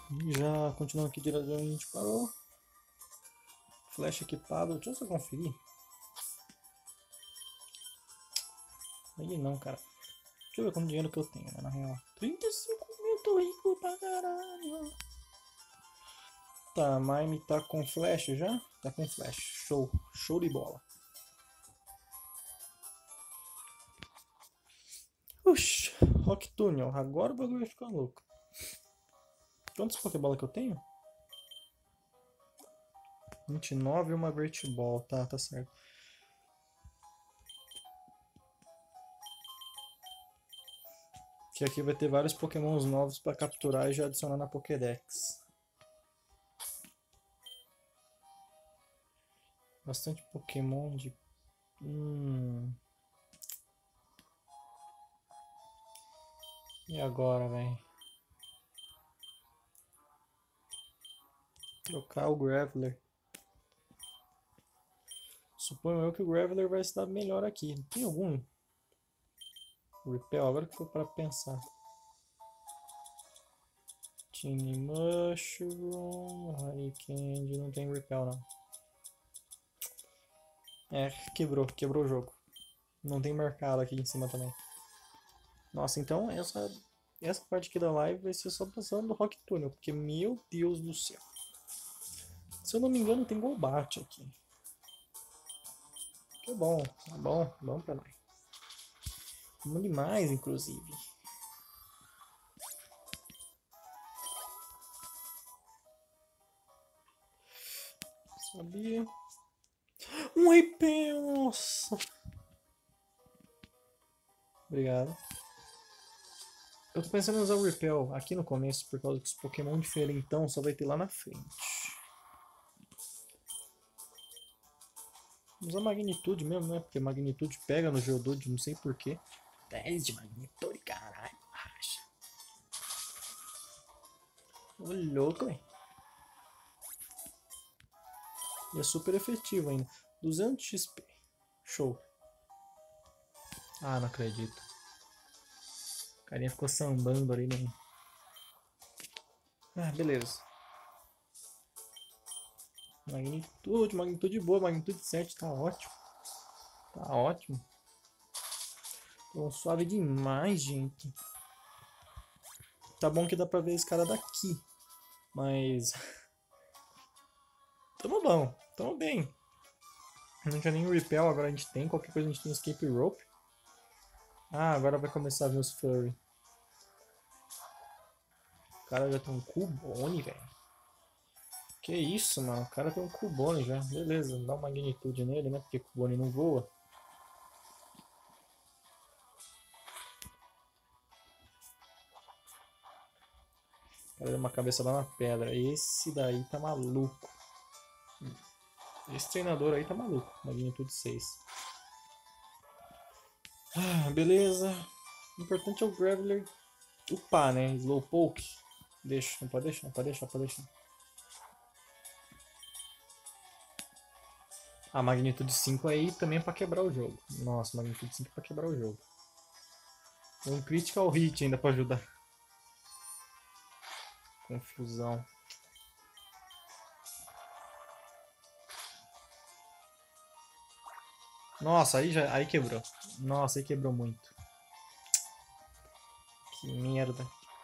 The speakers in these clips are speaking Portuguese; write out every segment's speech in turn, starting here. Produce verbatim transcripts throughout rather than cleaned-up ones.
Já continuando aqui direto onde a gente parou. Flash equipado. Deixa eu só conferir. Aí não, cara. Deixa eu ver quanto dinheiro que eu tenho, né, na real. trinta e cinco mil, tô rico pra caralho. Tá, a Mime tá com flash já? Tá com flash. Show. Show de bola. Oxi. Rock Tunnel. Agora o bagulho vai ficar louco. Quantos Pokébola que eu tenho? vinte e nove e uma Great Ball. Tá, tá certo. Que aqui vai ter vários Pokémons novos pra capturar e já adicionar na Pokédex. Bastante Pokémon de... Hum... E agora, velho? Trocar o Graveler. Suponho eu que o Graveler vai se dar melhor aqui. Tem algum Repel? Agora que foi para pensar. Tiny Mushroom, Honey Candy, não tem Repel não. É, quebrou, quebrou o jogo. Não tem mercado aqui em cima também. Nossa, então essa, essa parte aqui da live vai ser só passando do Rock Tunnel, porque meu Deus do céu. Se eu não me engano tem Golbat aqui. Que bom, tá bom, bom pra nós. Bom demais, inclusive. Sabia? Um Repel, nossa. Obrigado. Eu tô pensando em usar o Repel aqui no começo, por causa que os Pokémon diferentão só vai ter lá na frente. Vou usar Magnitude mesmo, né? Porque Magnitude pega no Geodude, não sei porquê. dez de Magnitude, caralho. Acha. Ô louco, velho. E é super efetivo ainda. duzentos X P. Show. Ah, não acredito. O carinha ficou sambando ali, né? Ah, beleza. Magnitude, magnitude boa, magnitude sete, tá ótimo. Tá ótimo. Tô suave demais, gente. Tá bom que dá pra ver esse cara daqui. Mas... Tamo bom, tamo bem. Não tinha nem Repel, agora a gente tem. Qualquer coisa a gente tem Escape Rope. Ah, agora vai começar a vir os Flurry. O cara já tem um Cubone, velho. Que isso, mano. O cara tem um Cubone já. Beleza, dá uma magnitude nele, né? Porque Cubone não voa. O cara deu uma cabeçada na pedra. Esse daí tá maluco. Esse treinador aí tá maluco. Magnitude seis. Ah, beleza. O importante é o Graveler upar, né? Slowpoke. Deixa, não pode deixar, não pode deixar, pode deixar. A magnitude cinco aí também é pra quebrar o jogo. Nossa, magnitude cinco é pra quebrar o jogo. Um critical hit ainda pra ajudar. Confusão. Nossa, aí já aí quebrou. Nossa, aí quebrou muito. Que merda.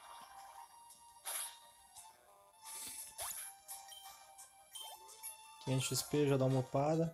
quinhentos X P, já dá uma upada.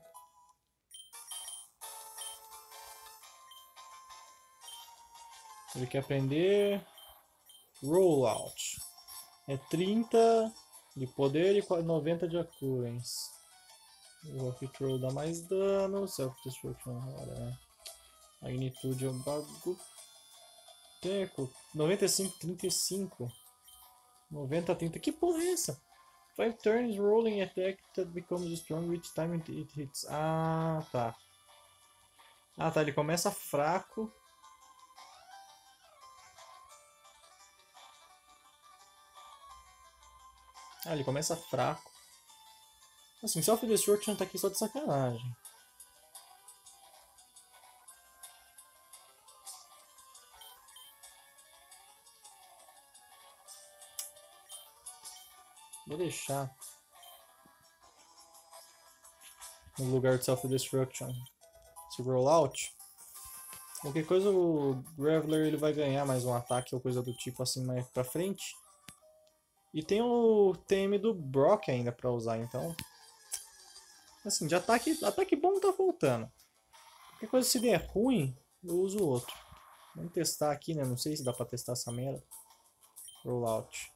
Ele quer aprender Rollout. É trinta de poder e noventa de occurrence. O Rock Throw dá mais dano. Self-Destruction, olha, né? Magnitude é um bagulho. Teco. noventa e cinco, trinta e cinco. noventa, trinta. Que porra é essa? five turns rolling attack that becomes strong each time it hits. Ah, tá. Ah, tá. Ele começa fraco. Ah, ele começa fraco. Assim, Self-Destruction tá aqui só de sacanagem. Vou deixar no lugar de self-destruction esse rollout. Qualquer coisa o Graveler ele vai ganhar mais um ataque ou coisa do tipo assim mais pra frente. E tem o T M do Brock ainda pra usar, então... Assim, de ataque, ataque bom tá faltando. Qualquer coisa se der ruim, eu uso o outro. Vamos testar aqui, né? Não sei se dá pra testar essa merda. Rollout.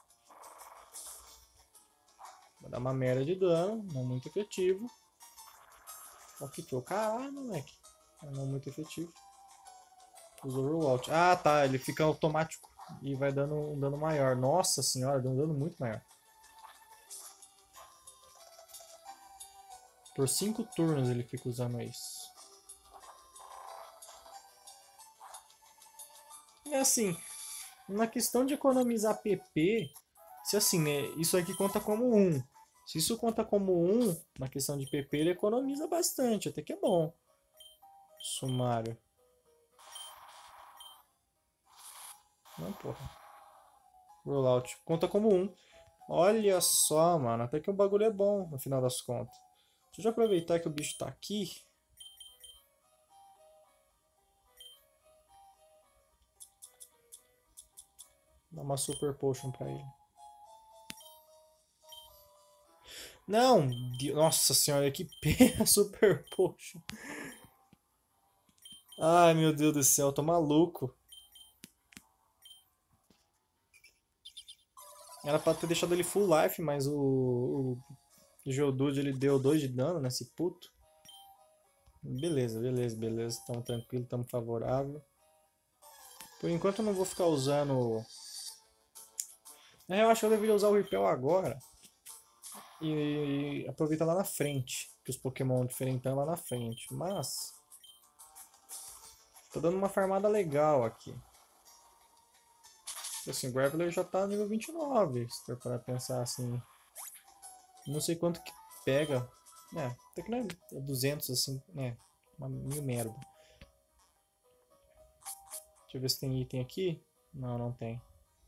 Vai dar uma merda de dano, não muito efetivo. Ó que troll. Caralho, moleque. Não muito efetivo. Usou o rollout. Ah, tá. Ele fica automático e vai dando um dano maior. Nossa senhora, deu um dano muito maior. Por cinco turnos ele fica usando isso. É assim, na questão de economizar P P, se assim, né, isso aqui conta como um. Se isso conta como um, na questão de P P ele economiza bastante, até que é bom. Sumário. Não, porra. Rollout. Conta como um. Olha só, mano. Até que o bagulho é bom, no final das contas. Deixa eu aproveitar que o bicho tá aqui. Dá uma Super Potion pra ele. Não! Nossa senhora, que pena Super Potion. Ai, meu Deus do céu, tô maluco. Era pra ter deixado ele full life, mas o, o Geodude ele deu dois de dano nesse puto. Beleza, beleza, beleza. Tamo tranquilo, tamo favorável. Por enquanto eu não vou ficar usando... Na real, eu acho que eu deveria usar o Repel agora. E aproveitar lá na frente. Que os Pokémon diferentão lá na frente. Mas... tô dando uma farmada legal aqui. Assim, o Graveler já tá nível vinte e nove. Se for para pensar assim... Não sei quanto que pega. É, até que não é duzentos assim, né? Uma mil merda. Deixa eu ver se tem item aqui. Não, não tem.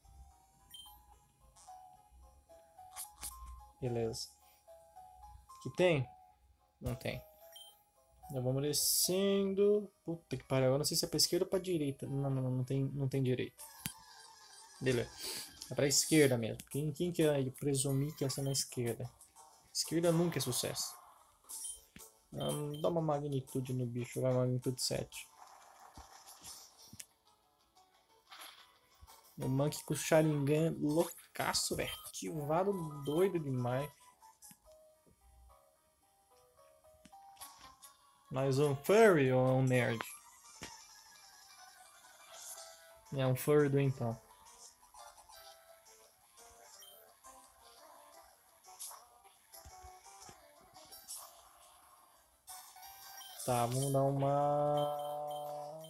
Beleza. Aqui tem? Não tem. Já vamos descendo. Puta que pariu. Eu não sei se é pra esquerda ou pra direita. Não, não, não, não tem, não tem direita. Beleza. É pra esquerda mesmo. Quem, quem que é presumir que essa é na esquerda? Esquerda nunca é sucesso. Hum, dá uma magnitude no bicho. Vai magnitude sete. O Monkey com o Sharingan loucaço, velho. Ativado doido demais. Mais um furry ou é um nerd? É um furry do então. Tá, vamos dar uma...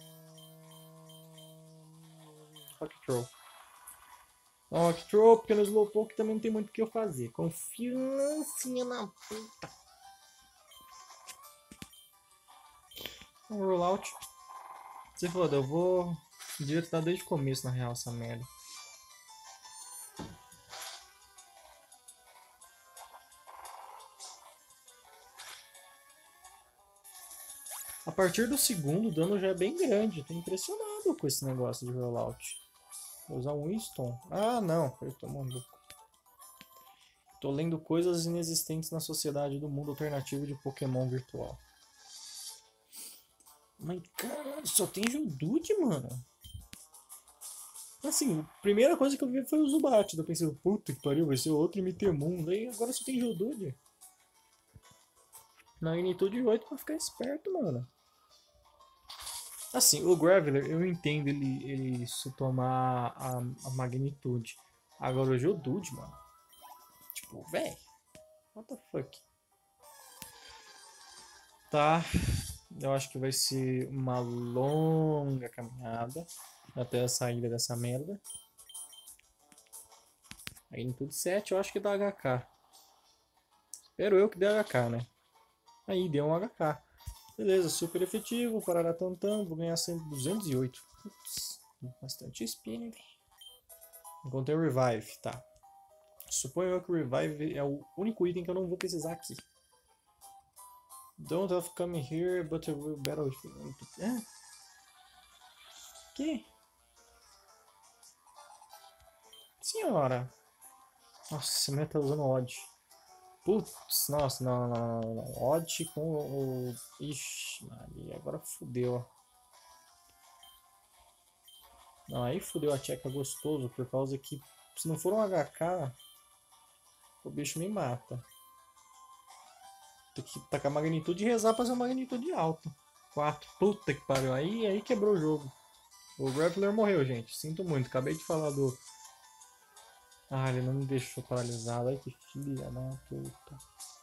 Rock Throw. Rock Throw, porque no Slowpoke também não tem muito o que eu fazer. Confiança na puta. Um rollout. Se foda, eu vou direto tá desde o começo na real essa merda. A partir do segundo, o dano já é bem grande. Tô impressionado com esse negócio de rollout. Vou usar um Winston. Ah, não. Eu tô maluco. Tô lendo coisas inexistentes na sociedade do mundo alternativo de Pokémon virtual. Mas caralho, só tem Geodude, mano. Assim, a primeira coisa que eu vi foi o Zubat. Eu pensei, puta que pariu, vai ser outro M T Mundo. Aí agora só tem Geodude. Magnitude oito pra ficar esperto, mano. Assim, o Graveler, eu entendo ele, ele se tomar a, a magnitude. Agora o Geodude, mano. Tipo, véi. What the fuck? Tá. Eu acho que vai ser uma longa caminhada até a saída dessa merda. Magnitude sete, eu acho que dá H K. Espero eu que dê H K, né? Aí, deu um H K. Beleza, super efetivo, parará tantão, vou ganhar duzentos e oito. Putz, bastante X P, né? Encontrei o Revive, tá. Suponho que o Revive é o único item que eu não vou precisar aqui. Don't have come here, but I will battle with you. Hã? Que? Senhora. Nossa, esse mulher tá usando odd. Putz, nossa, não, não, não, não. Odd com o... o- Ixi, Maria, agora fudeu. Não, aí fudeu a tcheca gostoso, por causa que se não for um H K, o bicho me mata. Tem que tacar magnitude e rezar pra ser uma magnitude alta. quatro, puta que pariu. Aí, aí quebrou o jogo. O Grappler morreu, gente. Sinto muito. Acabei de falar do... Ah, ele não me deixou paralisado. Ai, que filha da puta.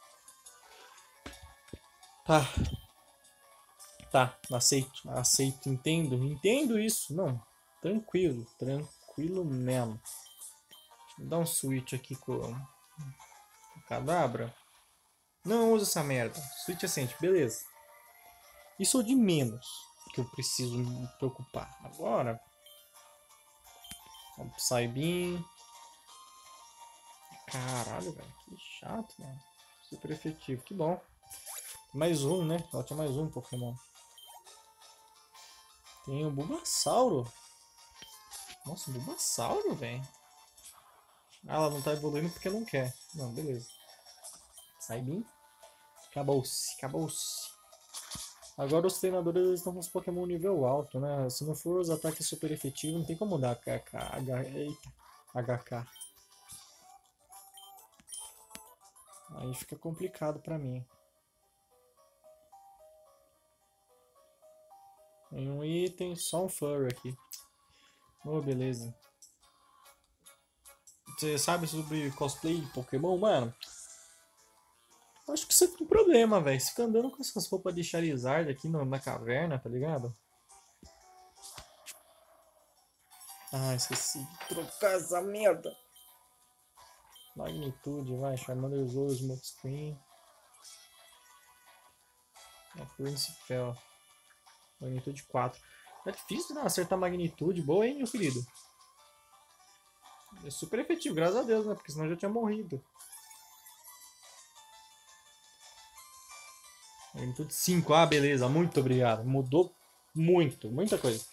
Tá. Tá, aceito. Aceito, entendo. Entendo isso. Não. Tranquilo. Tranquilo mesmo. Vou dar um switch aqui com o Kadabra. Não usa essa merda. Switch Ascent, beleza. Isso é o de menos que eu preciso me preocupar. Agora... Psybeam. Caralho, velho. Que chato, mano. Super efetivo. Que bom. Mais um, né? Ela tinha mais um Pokémon. Tem o Bulbasauro. Nossa, um Bulbasauro, velho. Ah, ela não tá evoluindo porque não quer. Não, beleza. Psybeam. Acabou-se, acabou-se. Agora os treinadores estão com os Pokémon nível alto, né? Se não for os ataques super efetivos, não tem como dar H K. H... Eita. H K. Aí fica complicado pra mim. Tem um item, só um furry aqui. Oh, beleza. Você sabe sobre cosplay de Pokémon, mano? Acho que você tem um problema, velho. Você fica andando com essas roupas de Charizard aqui no, na caverna, tá ligado? Ah, esqueci de trocar essa merda. Magnitude, vai. Charmander usou o Smokescreen. É Principal. Magnitude quatro. É difícil, né? Acertar magnitude. Boa, hein, meu querido? É super efetivo, graças a Deus, né? Porque senão eu já tinha morrido. Magnitude cinco. Ah, beleza. Muito obrigado. Mudou muito. Muita coisa.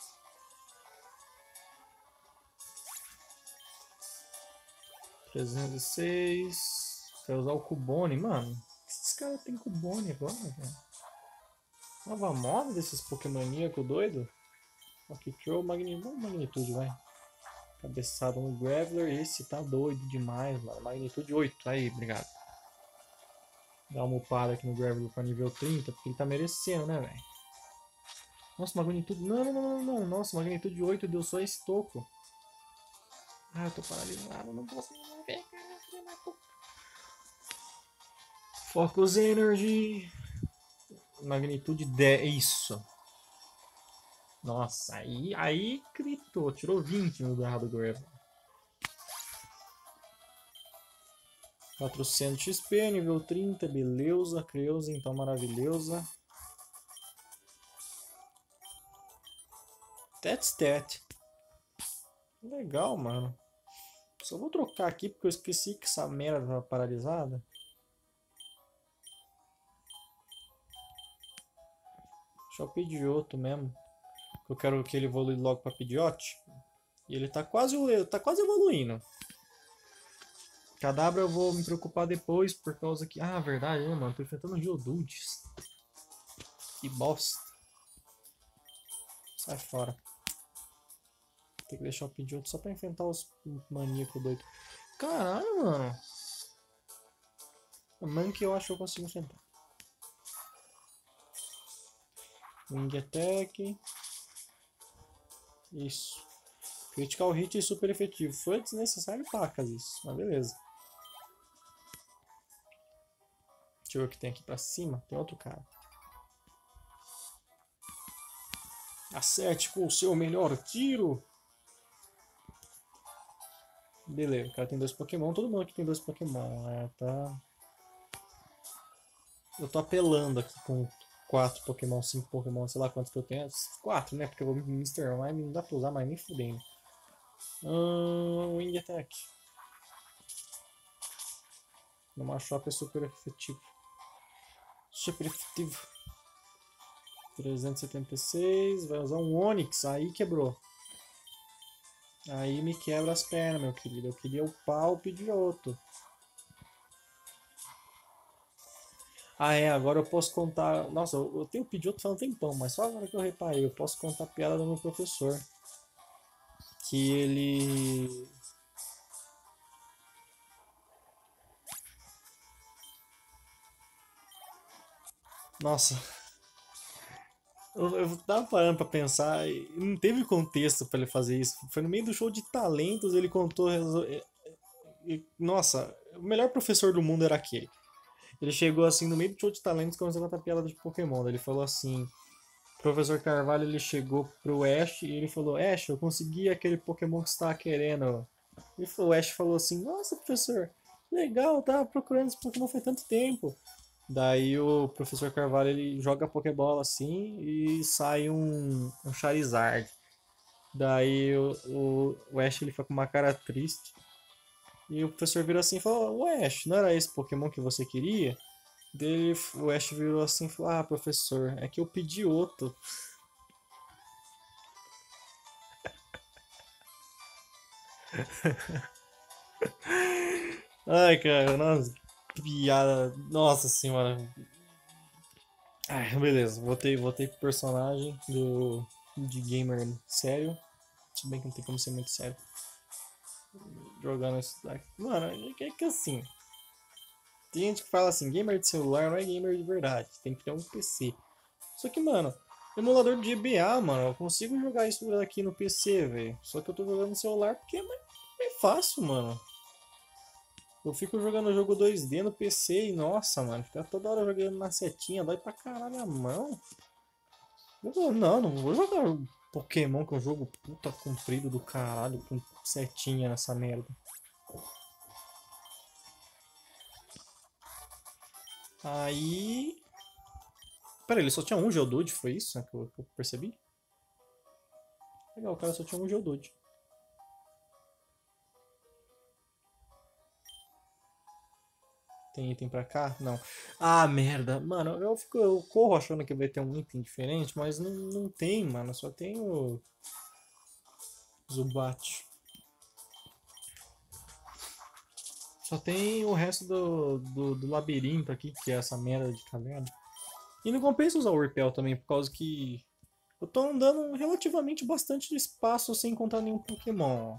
trezentos e seis. Quer usar o Cubone. Mano, esses caras têm Cubone agora, velho? Nova moda desses Pokémoníaco doido? Rock Throw, magnitude, magnitude, vai. Cabeçada no Graveler. Esse tá doido demais, mano. Magnitude oito. Aí, obrigado. Dá uma upada aqui no Graveler pra nível trinta, porque ele tá merecendo, né, velho? Nossa, magnitude... Não, não, não, não, não. Nossa, magnitude oito deu só esse toco. Ah, eu tô paralisado. Não posso me mover, cara. Filha da puta. Focus Energy. Magnitude dez. Isso. Nossa, aí, aí gritou. Tirou vinte no dado do Graveler. quatrocentos X P, nível trinta, beleza, Creuza, então maravilhosa. That's that. Legal, mano. Só vou trocar aqui porque eu esqueci que essa merda tava paralisada. Deixa eu Pidgeotto mesmo. Eu quero que ele evolui logo pra Pidgeot. E ele tá quase, tá quase evoluindo. Kadabra eu vou me preocupar depois por causa que... Ah, verdade, né, mano? Tô enfrentando Geodudes. Que bosta. Sai fora. Tem que deixar o Pidgeotto só pra enfrentar os maníacos doidos. Caralho, mano. O Monkey eu acho que eu consigo enfrentar. Wing Attack. Isso. Critical Hit e super efetivo. Foi desnecessário pacas isso, mas beleza. Deixa eu ver o que tem aqui pra cima. Tem outro cara. Acerte com o seu melhor tiro. Beleza, o cara tem dois Pokémon. Todo mundo aqui tem dois Pokémon. É, tá... Eu tô apelando aqui com quatro Pokémon, cinco Pokémon, sei lá quantos que eu tenho. quatro, né? Porque eu vou mister Mime, não dá pra usar mais nem fudendo. Hum, Wing Attack. No Machop é super efetivo. Super efetivo. trezentos e setenta e seis. Vai usar um Onix. Aí quebrou. Aí me quebra as pernas, meu querido. Eu queria upar o Pidgeotto. Ah, é. Agora eu posso contar... Nossa, eu tenho o Pidgeotto faz um tempão, mas só agora que eu reparei. Eu posso contar a piada do meu professor. Que ele... Nossa... Eu, eu tava parando pra pensar, e não teve contexto pra ele fazer isso. Foi no meio do show de talentos, ele contou. resol- e- e- Nossa, o melhor professor do mundo era aquele. Ele chegou assim no meio do show de talentos e começou a contar piada de Pokémon. Daí ele falou assim: Professor Carvalho ele chegou pro Ash e ele falou: Ash, eu consegui aquele Pokémon que você tava querendo. E o Ash falou assim: Nossa, professor, legal, eu tava procurando esse Pokémon faz tanto tempo. Daí o professor Carvalho ele joga a Pokébola assim e sai um, um Charizard. Daí o, o, o Ash ele fica com uma cara triste. E o professor virou assim e falou: Ué, Ash, não era esse Pokémon que você queria? Daí o Ash virou assim e falou: Ah, professor, é que eu pedi outro. Ai, cara, nossa, que piada. Nossa senhora. Ai, beleza, voltei, voltei pro personagem do, de gamer sério. Se bem que não tem como ser muito sério. Jogando isso daqui. Mano, é que, é que assim. Tem gente que fala assim, gamer de celular não é gamer de verdade. Tem que ter um P C. Só que, mano, emulador de G B A, mano, eu consigo jogar isso aqui no P C, velho. Só que eu tô jogando no celular porque é mais, mais fácil, mano. Eu fico jogando jogo dois D no P C e, nossa, mano, ficar toda hora jogando na setinha, dói pra caralho a mão. Eu vou- não, não vou jogar Pokémon, que é um jogo puta comprido do caralho, com setinha nessa merda. Aí. Pera, ele só tinha um Geodude, foi isso né, que, eu, que eu percebi? Legal, o cara só tinha um Geodude. Tem item pra cá? Não. Ah, merda. Mano, eu, fico, eu corro achando que vai ter um item diferente, mas não, não tem, mano. Só tem o Zubat. Só tem o resto do, do, do labirinto aqui, que é essa merda de caverna. E não compensa usar o Repel também, por causa que eu tô andando relativamente bastante de espaço sem encontrar nenhum Pokémon.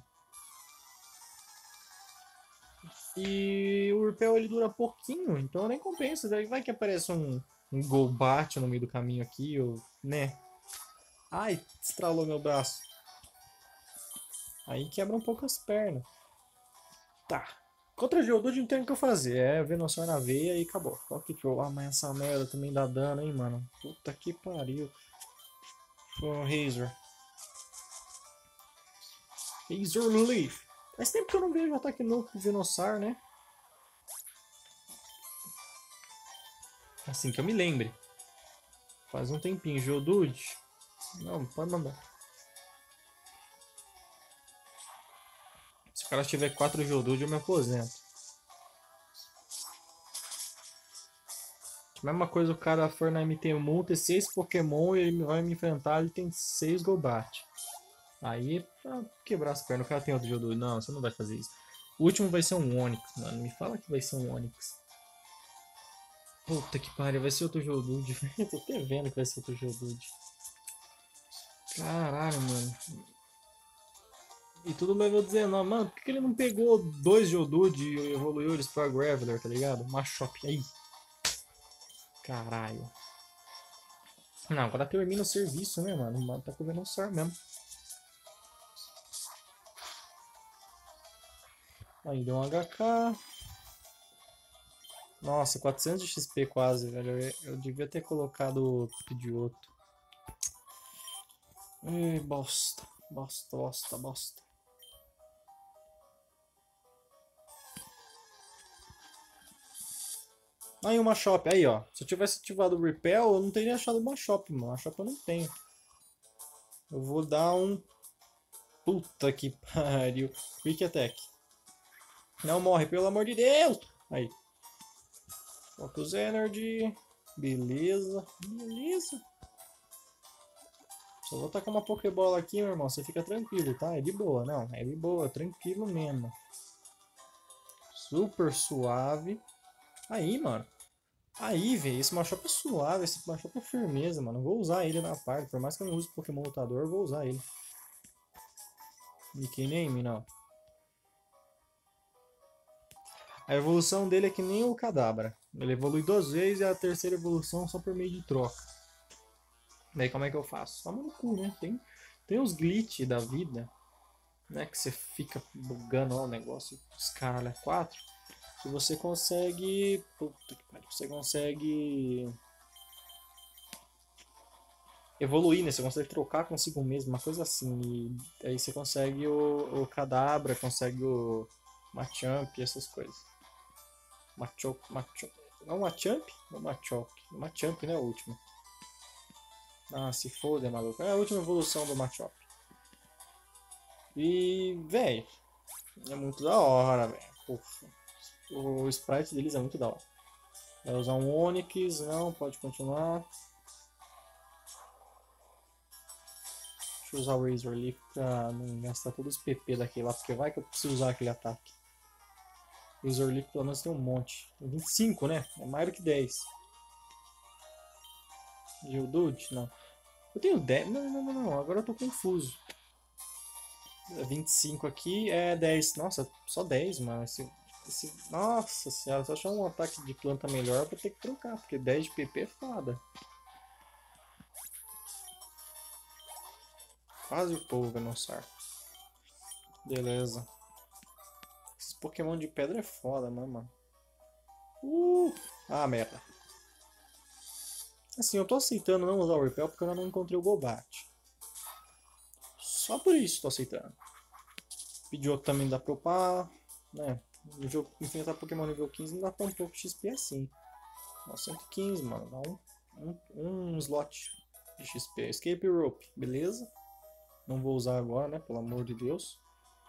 E o Repel ele dura pouquinho, então nem compensa. Daí vai que aparece um, um Golbat no meio do caminho aqui, ou, né? Ai, estralou meu braço. Aí quebra um pouco as pernas. Tá. Contra Geodude não tem o que eu fazer. É Venusaur na veia e acabou. Rock Throw. Ah, mas essa merda também dá dano, hein, mano. Puta que pariu. Oh, Razor. Razor Leaf. Faz tempo que eu não vejo ataque novo pro Venusaur, né? Assim que eu me lembre. Faz um tempinho. Geodude. Não, pode mandar. Se o cara tiver quatro Geodude, eu me aposento. Mesma coisa o cara for na M T Moon, ter seis Pokémon e ele vai me enfrentar, ele tem seis Golbat. Aí, pra quebrar as pernas, o cara tem outro Geodude. Não, você não vai fazer isso. O último vai ser um Onix, mano. Me fala que vai ser um Onix. Puta que pariu, vai ser outro Geodude. Eu tô até vendo que vai ser outro Geodude. Caralho, mano. E tudo level dezenove. Mano, por que que ele não pegou dois Geodude e evoluiu eles pra Graveler, tá ligado? Machop aí. Caralho. Não, agora termina o serviço, né, mano? O mano tá comendo um sor mesmo. Aí deu um H K. Nossa, quatrocentos de X P quase, velho. Eu, eu devia ter colocado o Pidgeotto. Ei, bosta. Bosta, bosta, bosta. Aí uma shop, aí ó. Se eu tivesse ativado o Repel, eu não teria achado uma shop, mano. A shop eu não tenho. Eu vou dar um. Puta que pariu. Quick Attack. Não morre, pelo amor de Deus! Aí. Focus Energy. Beleza. Beleza. Só vou tacar uma Pokébola aqui, meu irmão. Você fica tranquilo, tá? É de boa, não. É de boa, tranquilo mesmo. Super suave. Aí, mano. Aí, velho. Esse Machop é suave. Esse Machop é firmeza, mano. Eu vou usar ele na parte. Por mais que eu não use Pokémon lutador, eu vou usar ele. Nickname, não. A evolução dele é que nem o Kadabra. Ele evolui duas vezes e a terceira evolução só por meio de troca. Daí como é que eu faço? Toma no cu, né? Tem, tem os glitch da vida, né? Que você fica bugando ó, o negócio, os caralho quatro. Que você consegue... Puta que pariu. Você consegue... evoluir, né? Você consegue trocar consigo mesmo, uma coisa assim. E aí você consegue o, o Kadabra, consegue o Machamp e essas coisas. Machop, Machop. Não Machamp? Ou Machop? Machamp, né? O último. Ah, se foda, maluco. É a última evolução do Machop. E, velho, é muito da hora, velho. O sprite deles é muito da hora. Vai usar um Onix, não, pode continuar. Deixa eu usar o Razor Leaf pra não gastar todos os P P daquele lá, porque vai que eu preciso usar aquele ataque. Razor Leaf pelo menos tem um monte. Tem vinte e cinco, né? É mais do que dez. Geodude? Não. Eu tenho dez. Não, não, não, não. Agora eu tô confuso. vinte e cinco aqui é dez. Nossa, só dez, mano. Esse, esse... Nossa senhora, se eu achar um ataque de planta melhor, eu vou ter que trocar, porque dez de P P é foda. Quase o povo, Venusaur. Beleza. Esses Pokémon de pedra é foda, né, mano? Uh! Ah, merda. Assim, eu tô aceitando não usar o Repel porque eu ainda não encontrei o Golbat. Só por isso tô aceitando. Pidgeotto também dá pra upar, né? Nível, enfrentar Pokémon nível quinze não dá tão pouco X P assim. Dá cento e quinze, mano. Dá um, um, um slot de X P. Escape Rope, beleza? Não vou usar agora, né? Pelo amor de Deus.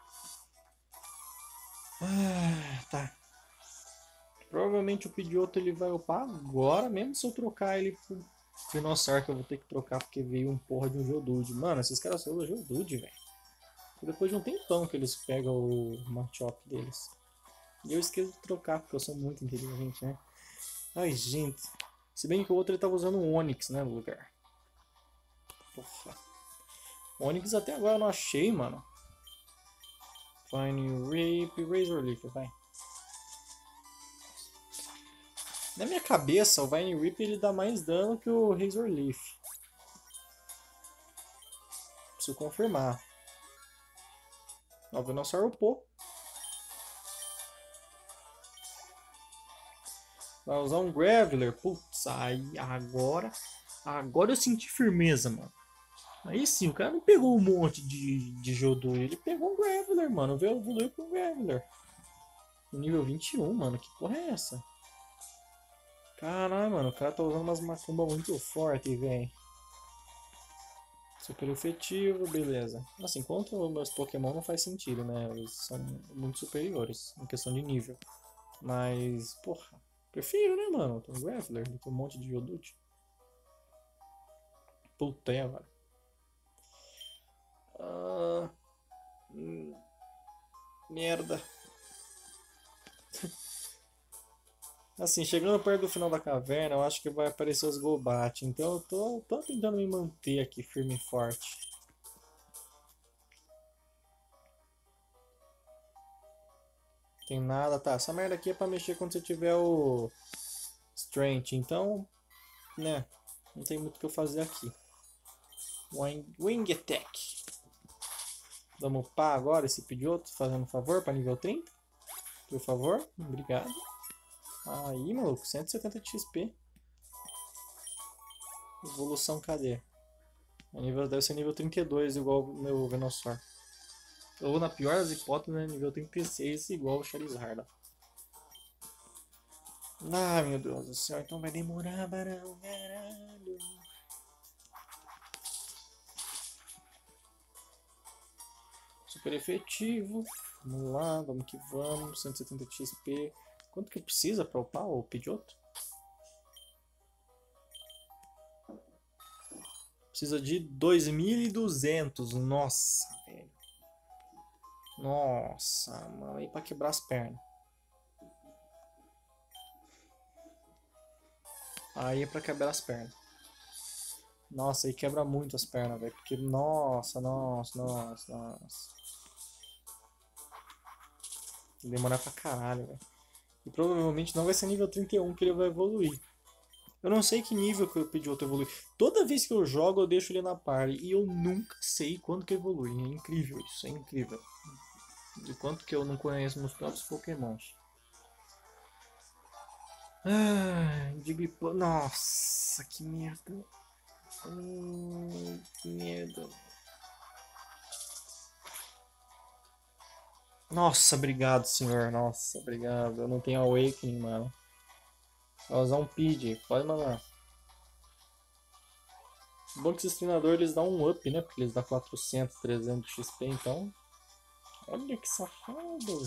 Ah, tá. Provavelmente o Pidgeotto ele vai upar agora, mesmo se eu trocar ele por Venusaur, que eu vou ter que trocar porque veio um porra de um Geodude. Mano, esses caras só usam Geodude, velho. Depois de um tempão que eles pegam o Machop deles. E eu esqueço de trocar, porque eu sou muito inteligente, né? Ai, gente. Se bem que o outro ele tava usando um Onix, né, no lugar. Porra. Onix até agora eu não achei, mano. Fine Rape, Razor Leaf, vai. Na minha cabeça, o Vine Whip ele dá mais dano que o Razor Leaf. Preciso confirmar. O Venusaur upou. Vai usar um Graveler. Putz, aí agora... Agora eu senti firmeza, mano. Aí sim, o cara não pegou um monte de, de Geodude. Ele pegou um Graveler, mano. Veio evoluir pro Graveler. Nível vinte e um, mano. Que porra é essa? Caralho, mano, o cara tá usando umas macumbas muito fortes, velho. Super efetivo, beleza. Assim, contra os meus Pokémon não faz sentido, né? Eles são muito superiores em questão de nível. Mas, porra, prefiro, né, mano? Tem um Graveler do que um monte de Geodude. Puta, e agora? Ah, hum, merda. Assim, chegando perto do final da caverna, eu acho que vai aparecer os Golbat. Então eu tô, tô tentando me manter aqui firme e forte. Tem nada, tá? Essa merda aqui é pra mexer quando você tiver o Strength. Então, né? Não tem muito o que eu fazer aqui. Wing, Wing Attack. Vamos upar agora esse Pidgeotto, fazendo um favor, para nível trinta. Por favor, obrigado. Aí, maluco, cento e setenta de X P. Evolução, cadê? O nível deve ser nível trinta e dois, igual o meu Venusaur. Ou na pior das hipóteses, né, nível trinta e seis, igual o Charizard. Ah, meu Deus do céu, então vai demorar, barão, caralho. Super efetivo. Vamos lá, vamos que vamos. cento e setenta de X P. Quanto que precisa pra upar o Pidgeotto? Precisa de dois mil e duzentos. Nossa, velho. Nossa, mano. Aí pra quebrar as pernas. Aí é pra quebrar as pernas. Nossa, aí quebra muito as pernas, velho. Porque, nossa, nossa, nossa, nossa. Vai demorar pra caralho, velho. E provavelmente não vai ser nível trinta e um que ele vai evoluir. Eu não sei que nível que o Pidgeotto evolui. Toda vez que eu jogo, eu deixo ele na party. E eu nunca sei quando que evolui. É incrível isso, é incrível. De quanto que eu não conheço meus próprios Pokémons. Ah, Jigglypuff. Nossa, que merda. Hum, que merda. Nossa, obrigado, senhor. Nossa, obrigado. Eu não tenho Awakening, mano. Vou usar um Pidgey. Pode mandar. Bom que esses treinadores eles dão um up, né? Porque eles dão quatrocentos, trezentos de X P, então. Olha que safado.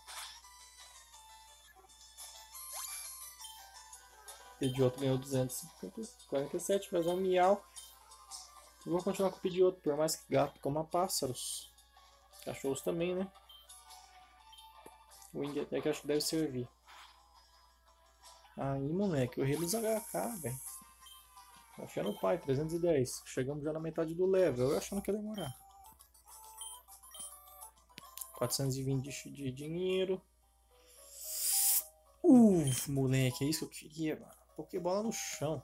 Pidgeotto ganhou duzentos e quarenta e sete, vai usar um Miau. Eu vou continuar com o Pidgeotto, por mais que gato coma pássaros. Cachorros também, né? O Wing Attack acho que deve servir. Aí, moleque, o rei dos H K, velho. Confia no pai, trezentos e dez. Chegamos já na metade do level. Eu achando que ia demorar. quatrocentos e vinte de, de dinheiro. Uff, moleque, é isso que eu queria, mano. Pokébola no chão.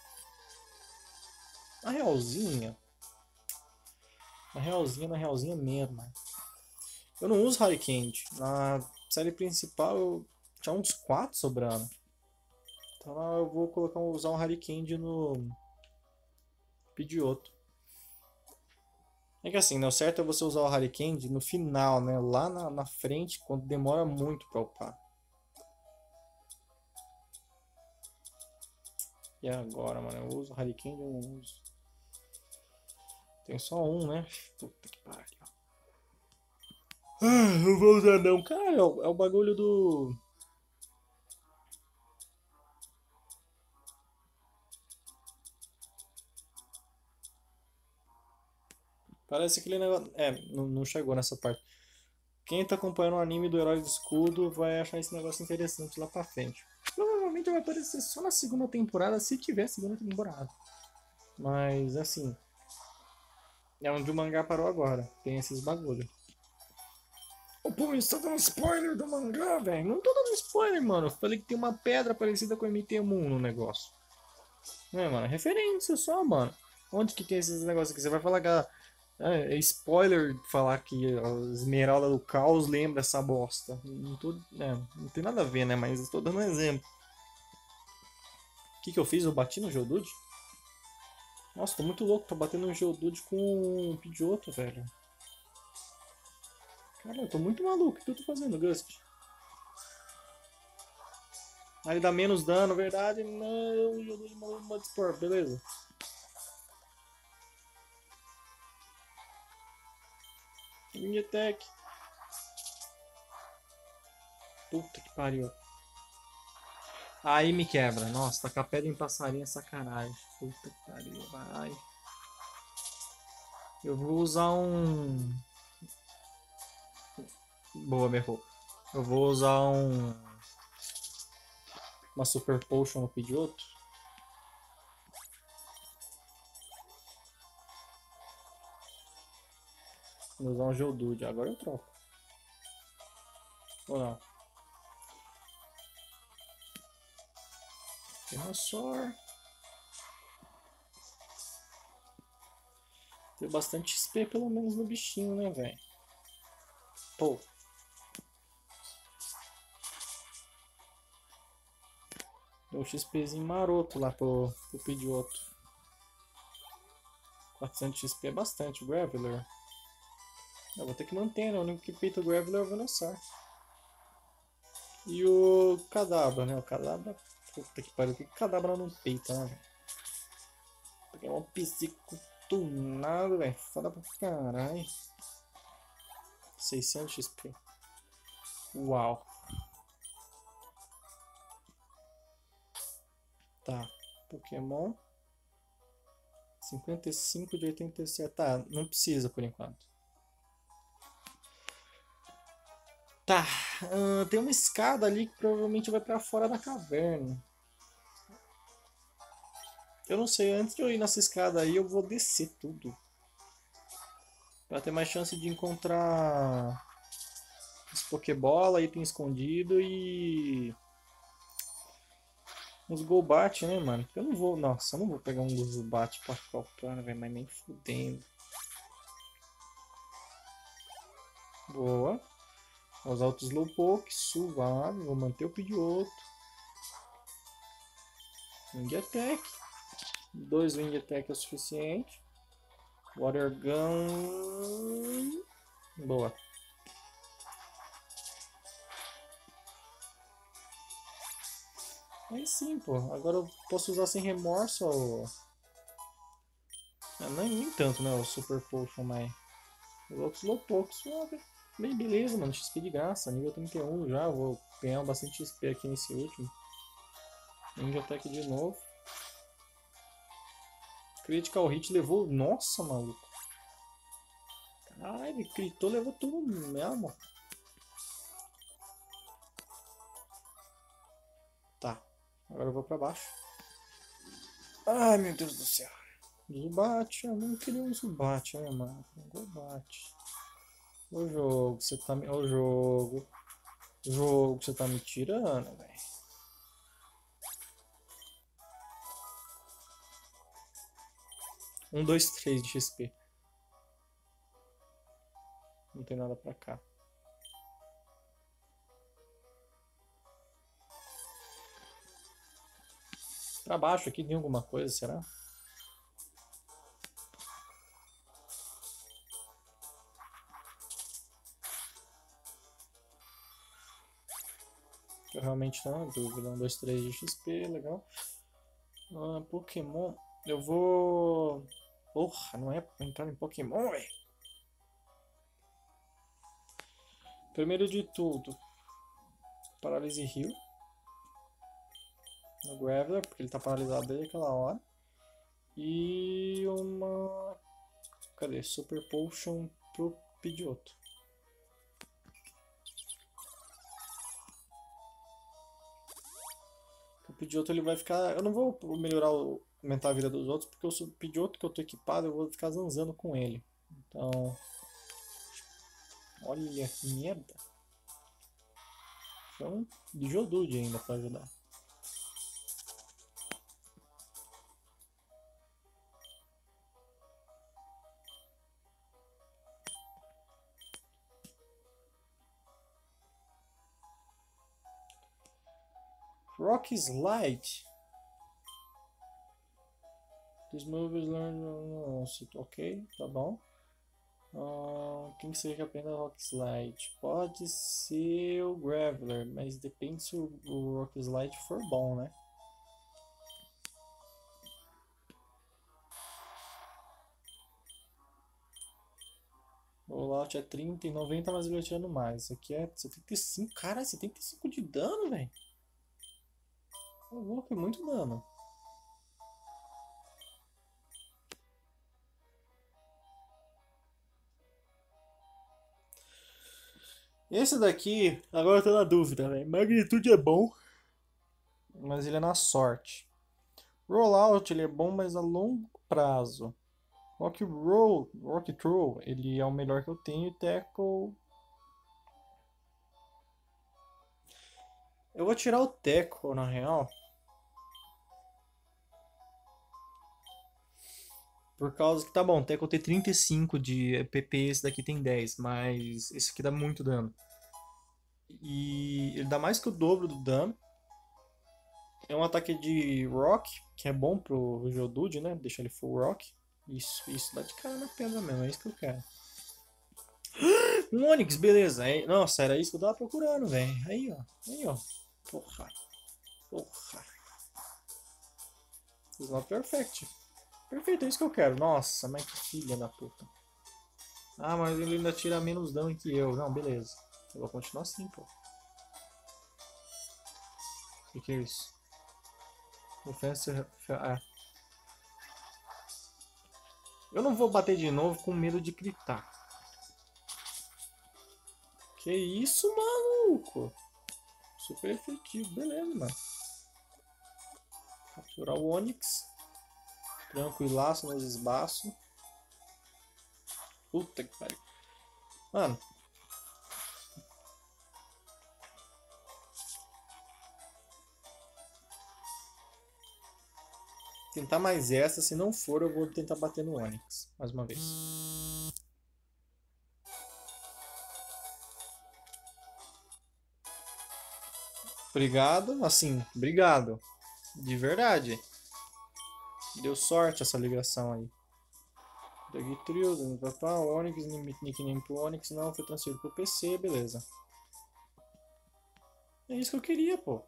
Na realzinha. Na realzinha, na realzinha mesmo, mano. Eu não uso Harikand. Na série principal eu tinha uns quatro sobrando. Então eu vou colocar, usar um Harikand no Pidgeotto. É que assim, né, o certo é você usar o Harikand no final, né? Lá na, na frente, quando demora muito pra upar. E agora, mano? Eu uso o Harikand ou não uso? Tem só um, né? Puta que pariu. Ah, não vou usar não. Cara, é o, é o bagulho do... Parece aquele negócio... É, não, não chegou nessa parte. Quem tá acompanhando o anime do Herói do Escudo vai achar esse negócio interessante lá pra frente. Provavelmente vai aparecer só na segunda temporada, se tiver segunda temporada. Mas, assim... É onde o mangá parou agora. Tem esses bagulho. Ô, pô, você tá dando spoiler do mangá, velho? Não tô dando spoiler, mano. Eu falei que tem uma pedra parecida com o M T um no negócio. Não é, mano? É referência só, mano. Onde que tem esses negócios aqui? Você vai falar que a, é, é spoiler falar que a Esmeralda do Caos lembra essa bosta. Não, tô, é, não tem nada a ver, né? Mas estou dando um exemplo. O que que eu fiz? Eu bati no Geodude? Nossa, tô muito louco. Tô batendo no Geodude com um Pidgeotto, velho. Cara, eu tô muito maluco. O que eu tô fazendo, Gust? Aí ele dá menos dano, verdade? Não, o Geodude mandou uma Spore, beleza. Wing Attack. Puta que pariu. Aí me quebra. Nossa, tacar pedra em passarinho é sacanagem. Puta que pariu, vai. Eu vou usar um... Boa, Merro. Eu vou usar um... Uma Super Potion no Pidgeotto. Vou usar um Geodude. Agora eu troco. Ou não? Terrasor. Tem bastante X P pelo menos no bichinho, né, velho? Pô. Deu um XPzinho maroto lá pro, pro Pidgeotto. quatrocentos X P é bastante. O Graveler. Eu vou ter que manter, né? O único que peita o Graveler é o Venusaur. E o Kadabra, né? O Kadabra... Puta que pariu. Que Kadabra não peita, né, velho? Peguei um psico tunado, velho. Foda pra caralho. seiscentos X P. Uau. Tá. Pokémon. cinquenta e cinco de oitenta e sete. Tá, não precisa por enquanto. Tá. Uh, tem uma escada ali que provavelmente vai pra fora da caverna. Eu não sei, antes de eu ir nessa escada aí, eu vou descer tudo. Pra ter mais chance de encontrar os Pokébola, item escondido e... uns Golbat, né, mano? Eu não vou... Nossa, eu não vou pegar um Zubat pra ficar upando, velho, mas nem fudendo. Boa. Vou usar outro Slowpoke, suave, vou manter o Pidgeotto. Wing Attack. Dois Wing Attack é o suficiente. Water Gun. Boa. Aí sim, pô. Agora eu posso usar sem remorso o... Nem, nem tanto, né? O Super Potion, mas... Os outros Slowpoke, suave. Bem, beleza, mano. X P de graça. Nível trinta e um já. Vou ganhar bastante X P aqui nesse último. Wing Attack de novo. Critical Hit levou... Nossa, maluco. Caralho, ele critou, levou tudo mesmo. Tá. Agora eu vou pra baixo. Ai, meu Deus do céu. Zubat. Eu não queria um Zubat, né, mano? Um Golbat. Ô jogo, você tá me... Ô jogo. Jogo, você tá me tirando, velho. Um, dois, três de X P. Não tem nada pra cá. Pra baixo aqui tem alguma coisa, será? Eu realmente não, dúvida. um, dois, três de X P, legal. Ah, Pokémon. Eu vou... Porra, não é pra entrar em Pokémon, velho. Primeiro de tudo, Paralise Heal. No Graveler, porque ele tá paralisado desde aquela hora. E uma... Cadê? Super Potion pro Pidgeotto. O Pidgeotto ele vai ficar... Eu não vou melhorar, o... aumentar a vida dos outros, porque o Pidgeotto que eu tô equipado, eu vou ficar zanzando com ele. Então... Olha que merda. Então, de Geodude ainda pra ajudar. Rock Slide. This move is learned... Ok, tá bom. Uh, quem que seria que aprenda Rock Slide? Pode ser o Graveler, mas depende se o, o Rock Slide for bom, né? O rollout é trinta e noventa, mas ele vai tirando mais. Isso aqui é setenta e cinco. Cara, setenta e cinco de dano, velho. Ô, louco, é muito dano. Esse daqui, agora eu tô na dúvida, velho. Magnitude é bom, mas ele é na sorte. Rollout, ele é bom, mas a longo prazo. Rock Roll, Rock Throw, ele é o melhor que eu tenho. E Tackle... Eu vou tirar o Tackle, na real. Por causa que, tá bom, Tackle tem trinta e cinco de P P, esse daqui tem dez, mas esse aqui dá muito dano. E ele dá mais que o dobro do dano. É um ataque de Rock, que é bom pro Geodude, né? Deixa ele full Rock. Isso, isso dá de cara na pedra mesmo, é isso que eu quero. Um Onix, beleza. É, nossa, era isso que eu tava procurando, velho. Aí, ó. Aí, ó. Porra. Porra. It's not perfect. Perfeito, é isso que eu quero. Nossa, mas que filha da puta. Ah, mas ele ainda tira menos dano que eu. Não, beleza. Eu vou continuar assim, pô. O que, que é isso? Defense... É. Eu não vou bater de novo com medo de gritar. Que isso, maluco? Super efetivo. Beleza, mano. Capturar o Onix. Tranquilaço nos esbaços. Puta que pariu. Mano. Tentar mais essa. Se não for, eu vou tentar bater no Onix. Mais uma vez. Obrigado. Assim, obrigado. De verdade. Deu sorte essa ligação aí. Drag Trio, papá, Onix, nickname pro Onix, não, foi transferido pro P C, beleza. É isso que eu queria, pô.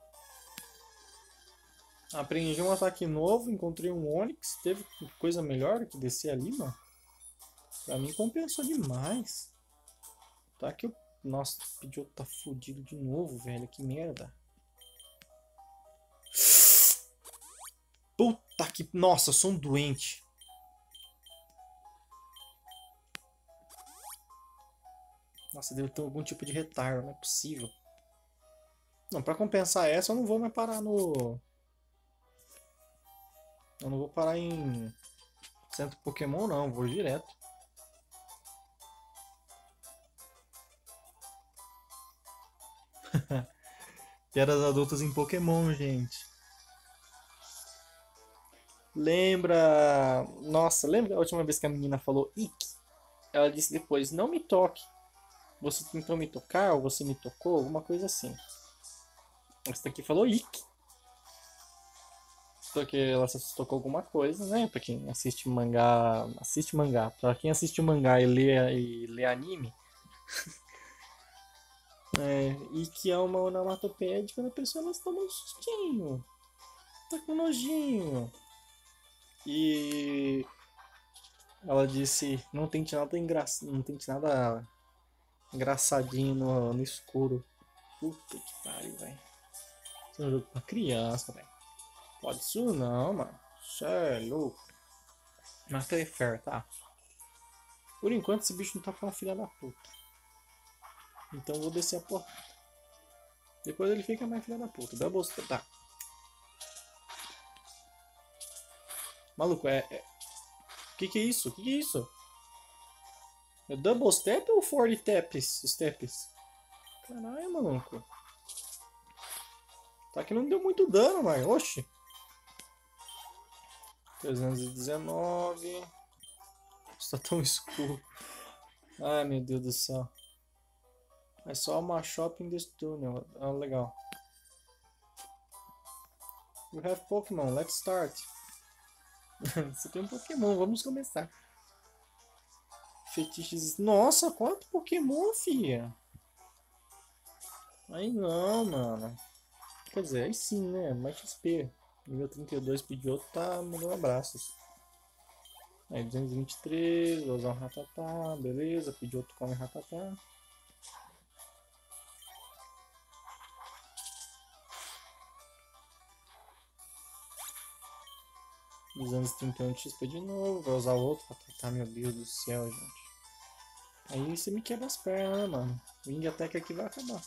Aprendi um ataque novo, encontrei um Onix, teve coisa melhor do que descer ali, mano. Pra mim compensou demais. Tá que eu... Nossa, o Pidgeotto tá fudido de novo, velho, que merda. Puta que... Nossa, eu sou um doente. Nossa, deve ter algum tipo de retardo, não é possível. Não, pra compensar essa eu não vou mais parar no... Eu não vou parar em centro Pokémon não, vou direto. Piadas adultas em Pokémon, gente. Lembra... Nossa, lembra a última vez que a menina falou Ick? Ela disse depois, não me toque. Você tentou me tocar ou você me tocou? Alguma coisa assim. Essa daqui falou Ick. Porque ela se assustou com alguma coisa, né? Pra quem assiste mangá. Assiste mangá. Pra quem assiste mangá e lê, e lê anime. É, e que é uma onomatopeia de quando a pessoa elas toma um sustinho. Tá com nojinho. E ela disse, não tente nada engraçado. Não tente nada engraçadinho no, no escuro. Puta que pariu, velho. Isso é um jogo pra criança, velho. Pode isso não, mano. Isso é louco. Mas tá fair, tá? Por enquanto esse bicho não tá falando filha da puta. Então eu vou descer a porta. Depois ele fica mais filha da puta. Double step. Tá. Maluco, é. é... Que que é isso? Que que é isso? É double step ou quarenta steps? Steps? Caralho, maluco. Tá que não deu muito dano, mas. Oxi. trezentos e dezenove. Está tão escuro. Ai, meu Deus do céu. É só uma shopping this tunnel. Ah, legal. We have Pokémon, let's start. Você tem um Pokémon, vamos começar. Fetiches. Nossa, quanto Pokémon, filha? Aí não, mano. Quer dizer, aí sim, né? Mais X P. Nível trinta e dois Pidgeotto tá mandando abraços. Aí duzentos e vinte e três, vou usar um Rattata, beleza. Pidgeotto come Rattata. duzentos e trinta e um de X P de novo, vou usar outro Rattata, meu Deus do céu, gente. Aí você me quebra as pernas, né, mano? O Wing Attack aqui vai acabar.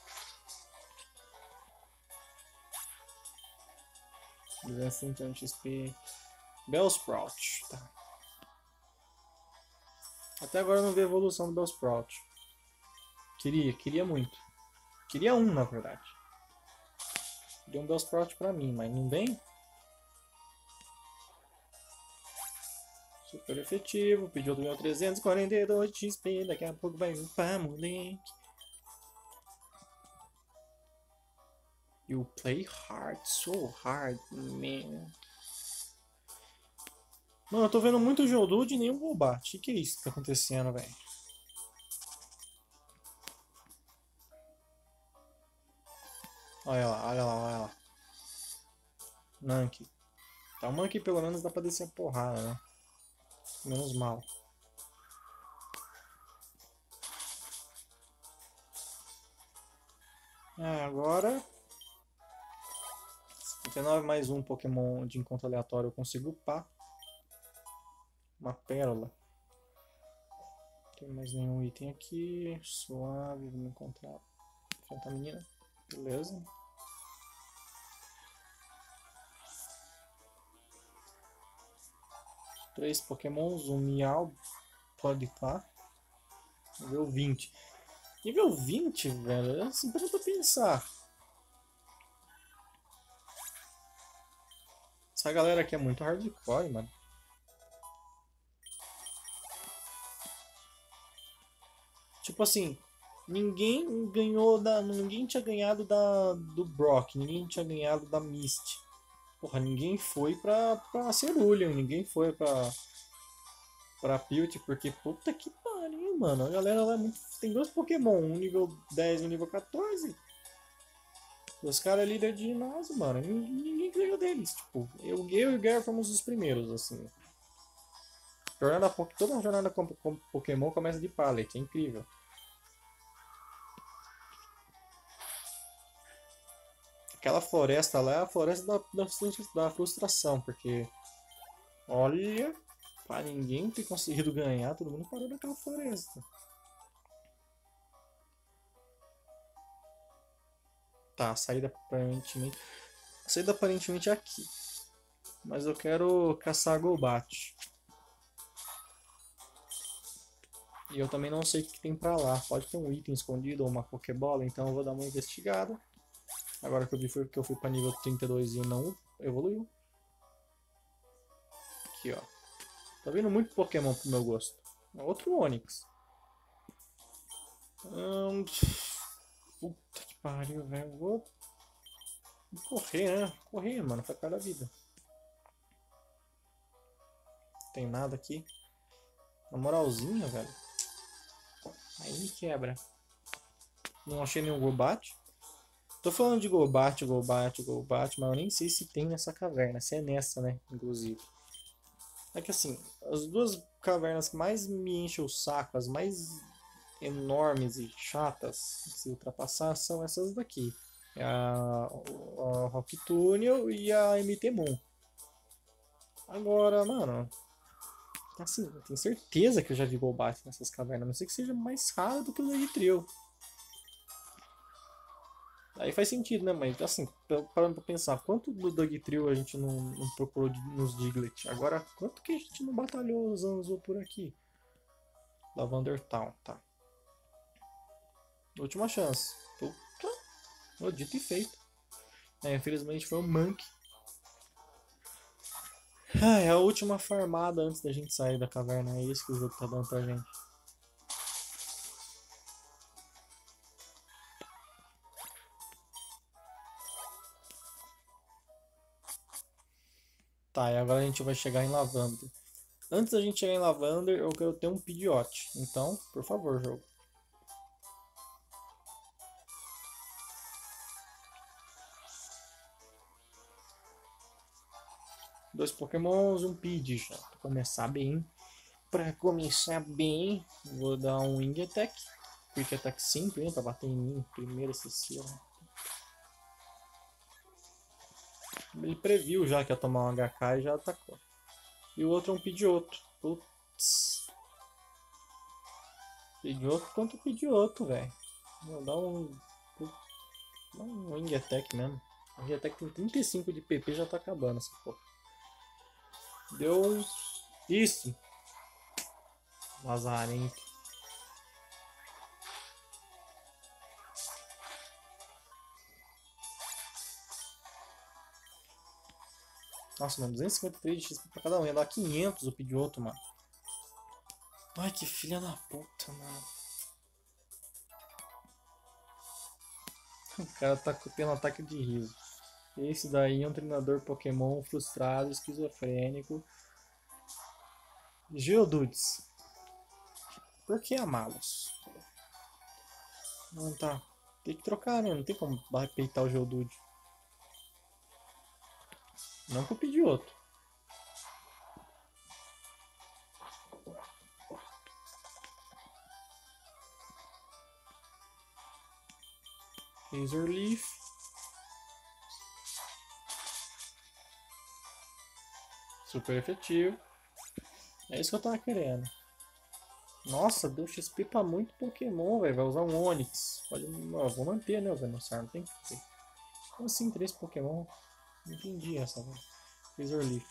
duzentos e trinta e um de X P. Bellsprout, tá. Até agora eu não vi a evolução do Bellsprout. Queria, queria muito. Queria um, na verdade. Queria um Bellsprout pra mim, mas não vem. Super efetivo, pediu do meu trezentos e quarenta e dois de X P, daqui a pouco vai upar, moleque. You play hard, so hard, man. Mano, eu tô vendo muito Geodude e nenhum Golbat. O que, que é isso que tá acontecendo, velho? Olha lá, olha lá, olha lá. Nank. Tá, o Monkey pelo menos dá pra descer a porrada, né? Menos mal. É, agora... noventa e nove mais um Pokémon de encontro aleatório eu consigo upar. Uma pérola. Não tem mais nenhum item aqui. Suave, vamos encontrar. Enfrentar a menina. Beleza. Três Pokémons, um Miau. Pode estar. Nível vinte. Nível vinte, velho. Assim, para pra pensar. Essa galera aqui é muito hardcore, mano. Tipo assim, ninguém ganhou da. Ninguém tinha ganhado da, do Brock, ninguém tinha ganhado da Misty. Porra, ninguém foi pra, pra Cerulean, ninguém foi pra. Pra Pilt, porque puta que pariu, mano. A galera lá é muito. Tem dois Pokémon, um nível dez e um nível quatorze. Os caras é líder de ginásio, mano. Ninguém ganhou deles. Tipo, eu, eu e o Gary fomos os primeiros, assim. Jornada, toda a jornada com, com Pokémon começa de pallet, é incrível. Aquela floresta lá é a floresta da, da, da frustração, porque olha, pra ninguém ter conseguido ganhar, todo mundo parou naquela floresta. Tá, a saída aparentemente. A saída aparentemente é aqui. Mas eu quero caçar Golbat. E eu também não sei o que tem pra lá. Pode ter um item escondido ou uma Pokébola, então eu vou dar uma investigada. Agora que eu vi foi que eu fui pra nível trinta e dois e não evoluiu. Aqui, ó. Tá vindo muito Pokémon pro meu gosto. É outro Onix. Hum... Puta que pariu, velho. Vou... Vou correr, né? Correr, mano. Foi a cara da vida. Não tem nada aqui. Na moralzinha, velho. Aí me quebra. Não achei nenhum Golbat. Tô falando de Golbat, Golbat, Golbat, mas eu nem sei se tem nessa caverna. Se é nessa, né? Inclusive. É que assim, as duas cavernas que mais me enchem o saco, as mais enormes e chatas de se ultrapassar, são essas daqui. É a, a Rock Tunnel e a M T Moon. Agora, mano, assim, eu tenho certeza que eu já vi Golbat nessas cavernas, a não sei que seja mais raro do que o Dugtrio. Aí faz sentido, né? Mas assim, parando pra pensar, quanto do Dugtrio a gente não, não procurou nos Diglett? Agora, quanto que a gente não batalhou os Anzo por aqui? Lavender Town, tá. Última chance. Puta, oh, dito e feito. É, infelizmente foi o Monkey. Ah, é a última farmada antes da gente sair da caverna. É isso que o jogo tá dando pra gente. Tá, e agora a gente vai chegar em Lavander. Antes da gente chegar em Lavander, eu quero ter um Pidgeot. Então, por favor, jogo. Dois Pokémons e um Pidgeot. Pra começar bem. Pra começar bem, vou dar um Wing Attack. Quick Attack simples, hein, pra bater em mim. Primeiro esse Ciel. Ele previu já que ia tomar um H K e já atacou. E o outro é um Pidgeotto. Putz. Pidgeotto quanto Pidgeotto, velho. Vou dar um... Dá um Wing Attack mesmo. O Wing Attack tem trinta e cinco de P P, já tá acabando essa porra. Deu um... Isso. Lazarento. Nossa, mano, duzentos e cinquenta e três de X P pra cada um. Ia dar quinhentos o Pidgeotto, mano. Ai, que filha da puta, mano. O cara tá tendo um ataque de riso. Esse daí é um treinador Pokémon frustrado, esquizofrênico. Geodudes. Por que amá-los? Não tá. Tem que trocar, né? Não tem como respeitar o Geodude. Não que eu pedi outro. Razor Leaf. Super efetivo. É isso que eu tava querendo. Nossa, deu X P pra muito Pokémon, velho. Vai usar um Onix. Pode... Ó, vou manter, né, o Venusaur. Não tem que ter. Como assim, três Pokémon? Não entendi essa, velho. Razor Leaf.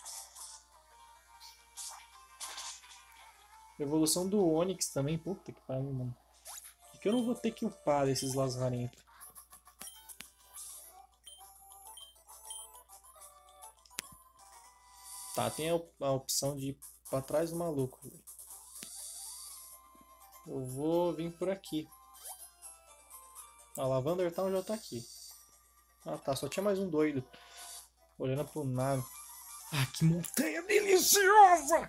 Evolução do Onix também. Puta que pariu, mano. Por que eu não vou ter que upar esses lazarentos? Tá, tem a, op a opção de ir pra trás do maluco. Eu vou vir por aqui. A Lavender Town já tá aqui. Ah tá, só tinha mais um doido. Olhando pro nada. Ah, que montanha deliciosa!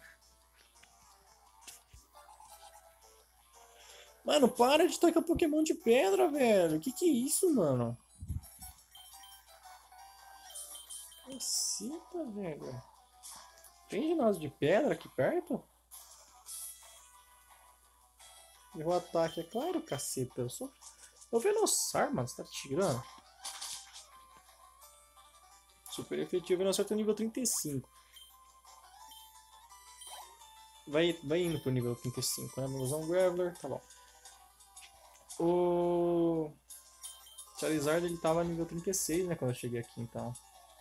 Mano, para de tacar Pokémon de pedra, velho. Que que é isso, mano? Caceta, velho. Tem ginásio de pedra aqui perto? E o ataque, é claro, caceta. Eu sou... Eu Venusaur, mano. Você tá tirando? Super efetivo. Venusaur tá nível trinta e cinco. Vai, vai indo pro nível trinta e cinco, né? Vamos usar um Graveler. Tá bom. O Charizard ele tava nível trinta e seis, né? Quando eu cheguei aqui, então.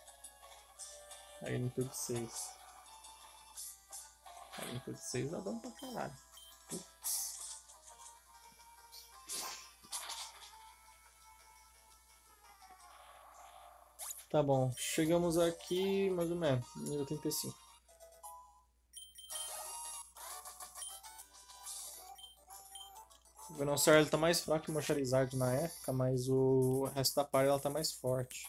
Aí no trinta e seis. Aí no trinta e seis dá dano pra caralho. Putz. Tá bom, chegamos aqui mais ou menos, nível trinta e cinco. O Venusaur ele tá mais fraco que o meu Charizard na época, mas o resto da party ela tá mais forte.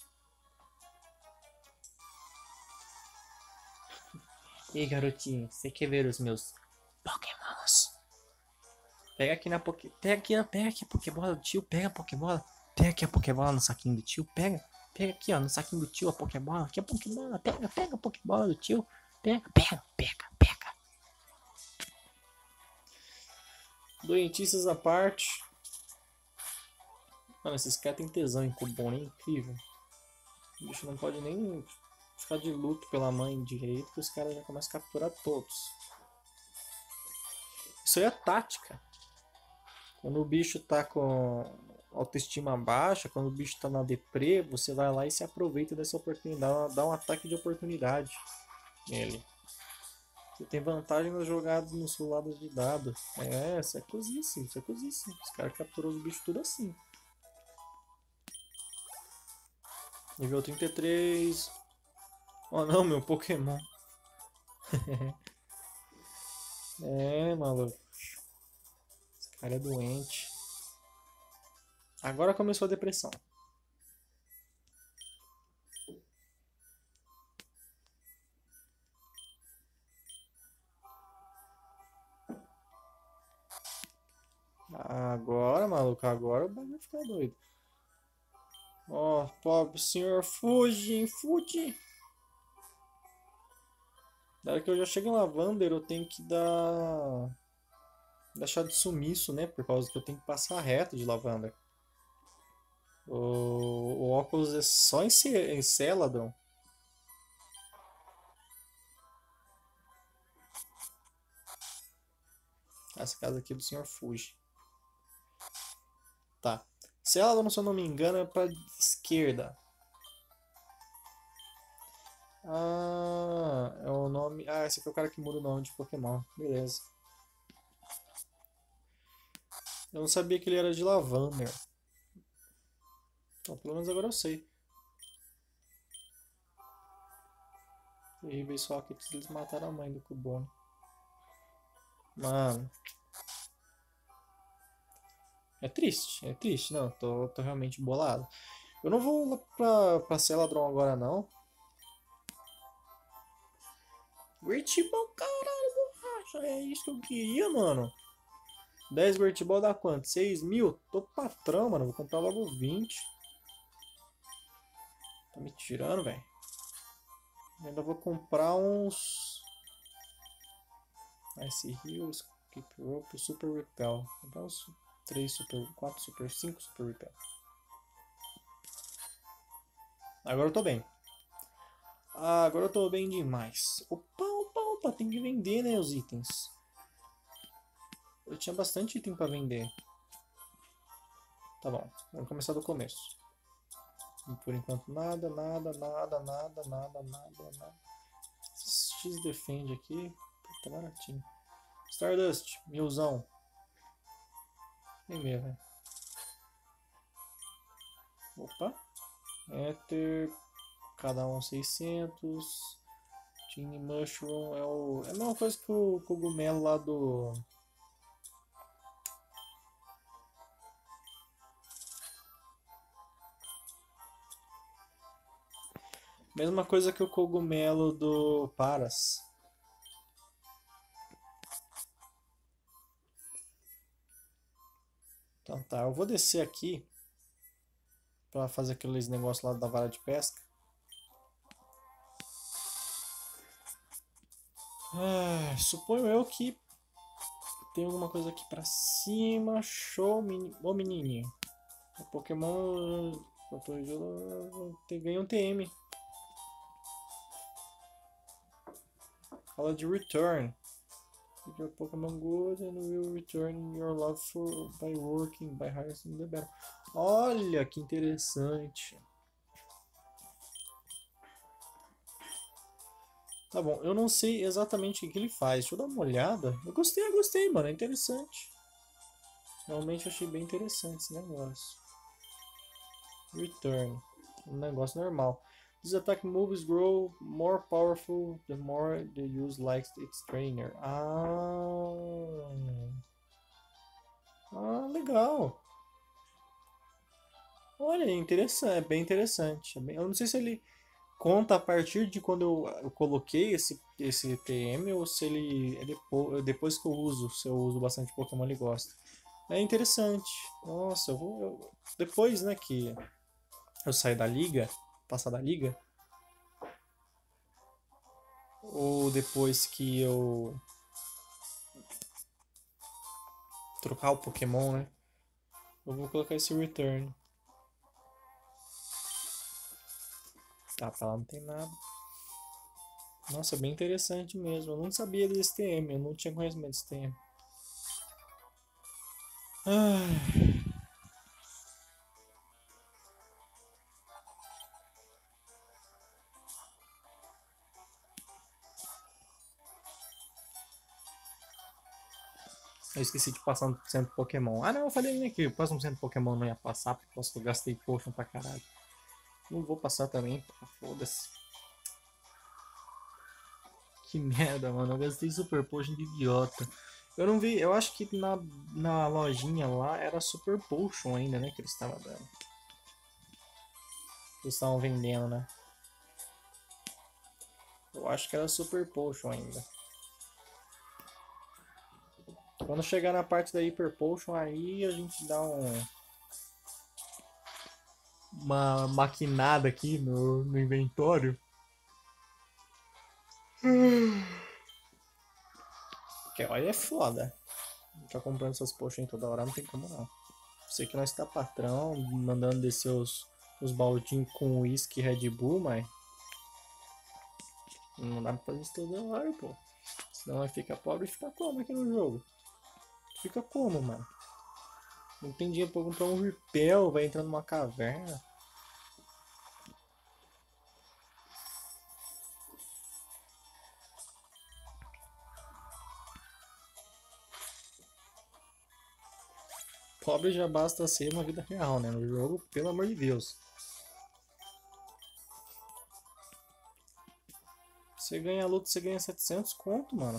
E aí, garotinho, você quer ver os meus Pokémons? Pega aqui na Poké... Pega aqui, pega aqui a Pokébola do tio, pega a Pokébola. Pega aqui a Pokébola no saquinho do tio, pega. Pega aqui, ó, no saquinho do tio a Pokébola. Aqui a Pokébola, pega, pega a Pokébola do tio. Pega, pega, pega, pega. Doentices à parte. Mano, esses caras tem tesão em Cubone, é incrível. O bicho não pode nem ficar de luto pela mãe direito, que os caras já começam a capturar todos. Isso aí é tática. Quando o bicho tá com autoestima baixa, quando o bicho tá na deprê, você vai lá e se aproveita dessa oportunidade, dá um ataque de oportunidade nele. Você tem vantagem nas jogadas nos roladas de dado. É, isso é cozice, isso é cozice. Os caras capturam os bichos tudo assim. Nível trinta e três. Oh não, meu Pokémon. É, maluco. Esse cara é doente. Agora começou a depressão. Agora, maluco, agora o bagulho vai ficar doido. Ó, oh, pobre senhor, fuge, fuge. Na hora que eu já chego em Lavander, eu tenho que dar... deixar de sumiço, né? Por causa que eu tenho que passar reto de Lavander. O, o óculos é só em, C... em Celadon. Essa casa aqui é do senhor Fuji. Tá. Celadon, se eu não me engano, é pra esquerda. Ah, é o nome... Ah, esse aqui é o cara que muda o nome de Pokémon. Beleza. Eu não sabia que ele era de Lavander. Então, pelo menos agora eu sei. E Base Rockets, eles mataram a mãe do Cubone. Mano. É triste, é triste. Não, tô, tô realmente bolado. Eu não vou lá pra, pra Celadron agora, não. Great Ball, caralho, borracha. É isso que eu queria, mano. dez Great Ball dá quanto? seis mil? Tô patrão, mano. Vou comprar logo vinte. Tá me tirando, velho. Ainda vou comprar uns... Ice Heals, Keep Rope, Super Repel. Vou comprar uns três Super... quatro Super... cinco Super Repel. Agora eu tô bem. Ah, agora eu tô bem demais. Opa, opa, opa, tem que vender, né, os itens. Eu tinha bastante item pra vender. Tá bom, vamos começar do começo. Por enquanto nada, nada, nada, nada, nada, nada, nada. X defende aqui. Tá baratinho. Stardust, milzão. Nem mesmo, né? Opa. Ether. Cada um seiscentos. Tiny Mushroom é o. É a mesma coisa que o cogumelo lá do. Mesma coisa que o cogumelo do Paras. Então tá, eu vou descer aqui pra fazer aqueles negócios lá da vara de pesca. Ah, suponho eu que tem alguma coisa aqui pra cima. Show, meni... Ô menininho. O Pokémon ganha um T M. Fala de return. If your Pokémon good and will return your love for by working by harvesting the battle. Olha que interessante. Tá bom, eu não sei exatamente o que ele faz. Deixa eu dar uma olhada. Eu gostei, eu gostei, mano. É interessante. Realmente achei bem interessante esse negócio. Return. Um negócio normal. This attack moves grow more powerful the more the user likes its trainer. Ah, ah legal. Olha, interessante, é bem interessante. É bem- Eu não sei se ele conta a partir de quando eu, eu coloquei esse, esse T M ou se ele é depois, depois que eu uso, se eu uso bastante Pokémon ele gosta. É interessante. Nossa, eu vou. eu- depois, né, que eu sair da liga, passar da liga, ou depois que eu trocar o Pokémon, né? Eu vou colocar esse Return. Tá, pra lá não tem nada. Nossa, bem interessante mesmo. Eu não sabia desse T M, eu não tinha conhecimento desse T M. Ah, eu esqueci de passar no centro Pokémon. Ah, não, eu falei nem que o próximo centro Pokémon não ia passar, porque eu gastei Potion pra caralho. Não vou passar também, pô, foda-se. Que merda, mano. Eu gastei Super Potion de idiota. Eu não vi, eu acho que na, na lojinha lá era Super Potion ainda, né? Que eles estavam dando. Que eles estavam vendendo, né? Eu acho que era Super Potion ainda. Quando chegar na parte da Hyper Potion, aí a gente dá um. Uma maquinada aqui no, no inventório. Porque olha, é foda. Ficar comprando essas potions toda hora não tem como não. Sei que nós tá patrão, mandando descer os, os baldinhos com uísque Red Bull, mas não dá pra fazer isso toda hora, pô. Senão vai ficar pobre e fica como aqui no jogo? Fica como, mano? Não tem dinheiro pra comprar um repel, vai entrar numa caverna. Pobre já basta ser na vida real, né? No jogo, pelo amor de Deus. Você ganha a luta, você ganha setecentos conto, mano.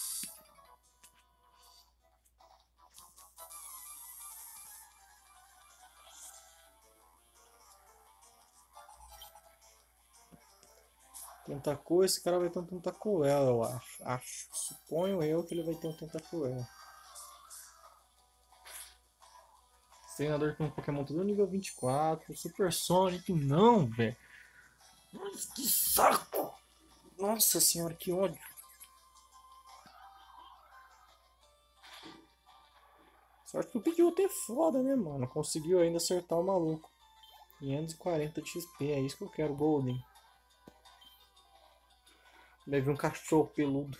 Tentacool, esse cara vai ter um Tentacoel, eu acho. Acho. Suponho eu que ele vai ter um Tentacoel. Treinador com um Pokémon todo nível vinte e quatro. Super Sonic, não, velho. Que saco! Nossa senhora, que ódio. Sorte que o Pidgeotto é foda, né, mano? Conseguiu ainda acertar o maluco. quinhentos e quarenta de X P, é isso que eu quero, Golden. Deve um cachorro peludo.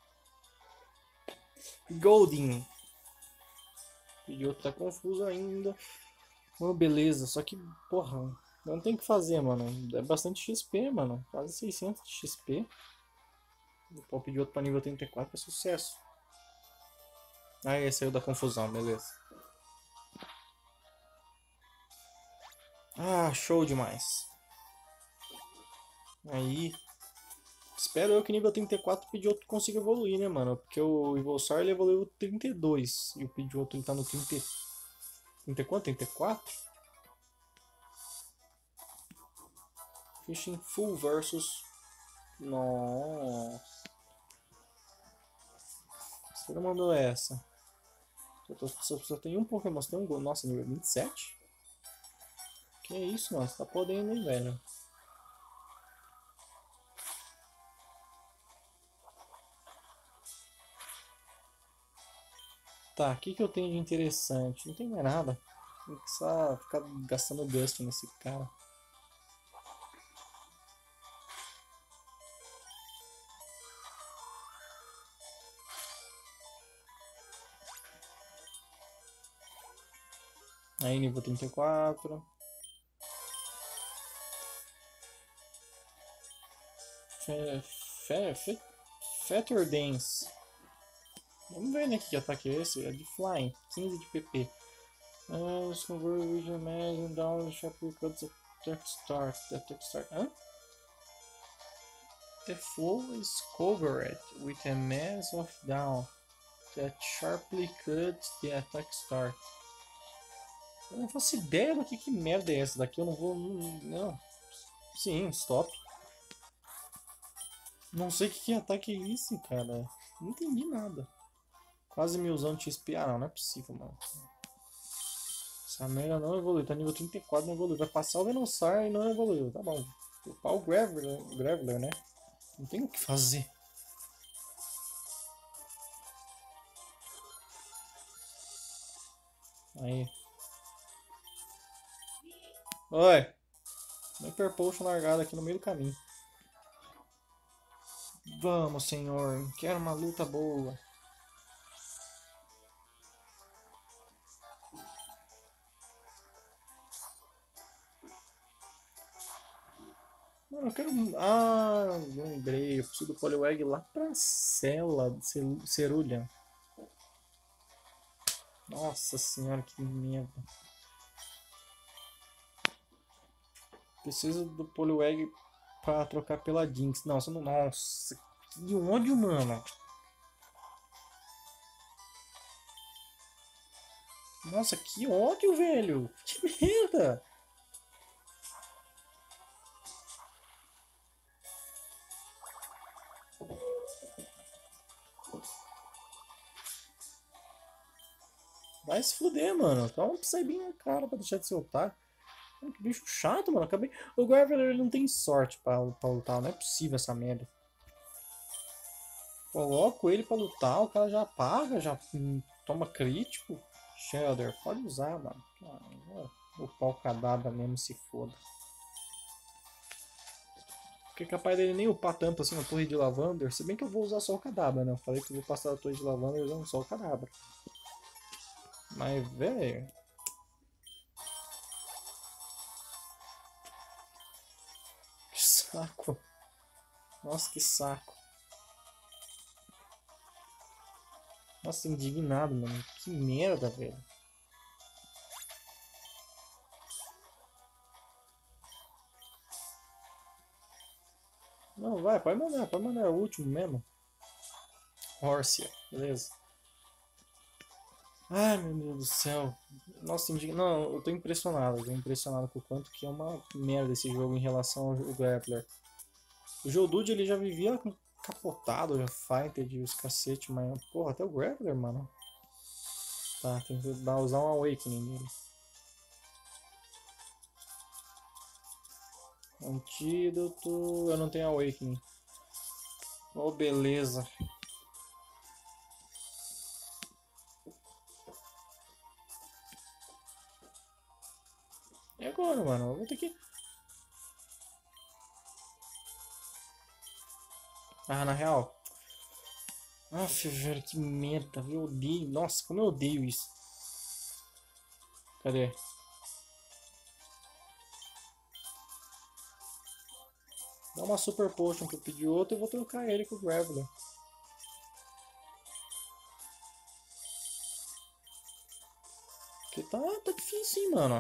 Golding. O Pidgeotto tá confuso ainda. Oh, beleza, só que, porra, não tem o que fazer, mano. É bastante X P, mano. Quase seiscentos de X P. Vou pedir outro pra nível trinta e quatro é sucesso. Ah, esse saiu da confusão, beleza. Ah, show demais. Aí. Espero eu que nível trinta e quatro o Pidgeotto consiga evoluir, né, mano? Porque o Evolsaur ele evoluiu trinta e dois. E o Pidgeotto ele tá no trinta. trinta e quanto? trinta e quatro? Fishing Full versus. Nossa. Você não mandou essa. Só, só, só tem um Pokémon, você tem um gol. Nossa, nível vinte e sete? Que isso, mano? Você tá podendo, hein, velho? Tá, o que, que eu tenho de interessante? Não tem mais nada. Tem que só ficar gastando Dust nesse cara. Aí, nível trinta e quatro. Fe, fe, fe, Feather Dance. Vamos ver, né, que ataque é esse. É de Flying, quinze de P P. Ah, os Convert Vision Mass Down Sharply Cuts Attack Start. Attack Start. Hã? The flow is covered with a mass of down that sharply cuts the attack start. Eu não faço ideia do que, que merda é essa daqui, eu não vou... Não. Sim, stop. Não sei o que, que ataque é esse, cara. Não entendi nada. Quase milzão de X P. Ah, não, não é possível, mano. Essa merda não evoluiu. Tá nível trinta e quatro, não evoluiu. Vai passar o Venusaur e não evoluiu. Tá bom. Vou upar o Graveler, Graveler, né? Não tem o que fazer. Aí. Oi. Uma Hyper Potion largada aqui no meio do caminho. Vamos, senhor. Quero uma luta boa. Mano, eu quero... Ah, lembrei. Eu preciso do Poliwag lá pra cela de Cerulean. Nossa senhora, que merda. Preciso do Poliwag pra trocar pela Jinx. Não, você não... Nossa, que ódio, mano. Nossa, que ódio, velho. Que merda. Vai se fuder, mano. Dá um Psybeam na cara pra deixar de ser otário. Que bicho chato, mano. Acabei... O Graveler ele não tem sorte pra, pra lutar. Não é possível essa merda. Coloco ele pra lutar, o cara já apaga, já hum, toma crítico. Shelder, pode usar, mano. Ah, o pau cadáver mesmo se foda. Porque é capaz dele nem upar tanto assim na torre de Lavander. Se bem que eu vou usar só o cadáver, né? Eu falei que eu vou passar a torre de Lavander usando só o cadáver. Mas, velho. Que saco. Nossa, que saco. Nossa, indignado, mano. Que merda, velho. Não, vai, pode mandar, pode mandar. É o último mesmo. Horsia, beleza. Ai, meu Deus do céu. Nossa, indign... não, eu tô impressionado. Eu tô impressionado com o quanto que é uma merda esse jogo em relação ao Grappler. O Geodude ele já vivia capotado, já fighter de os cacete, mas porra, até o Grappler, mano. Tá, tem que dar, usar um Awakening nele. Antídoto. Eu não tenho Awakening. Oh, beleza. E agora, mano? Eu vou ter que. Ah, na real. Aff, velho, que merda, eu odeio. Nossa, como eu odeio isso. Cadê? Dá uma Super Potion pra eu pedir outro e eu vou trocar ele com o Graveler. Porque tá, tá difícil, hein, mano.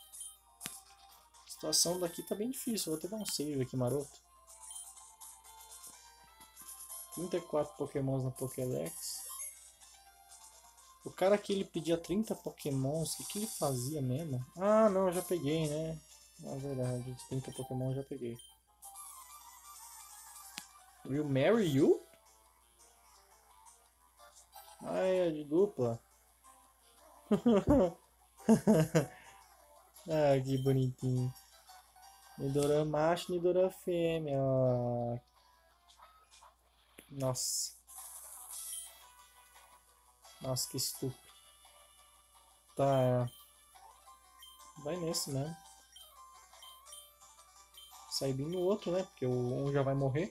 A situação daqui tá bem difícil. Vou até dar um save aqui, maroto. trinta e quatro Pokémons na Pokédex. O cara que ele pedia trinta Pokémons, o que, que ele fazia mesmo? Ah, não, eu já peguei, né? Na verdade, trinta Pokémon eu já peguei. Will marry you? Ah, é de dupla. Ah, que bonitinho. Nidorã macho, Nidorã fêmea. Ah, nossa. Nossa, que estúpido. Tá. Vai nesse mesmo. Sai bem no outro, né? Porque o um já vai morrer.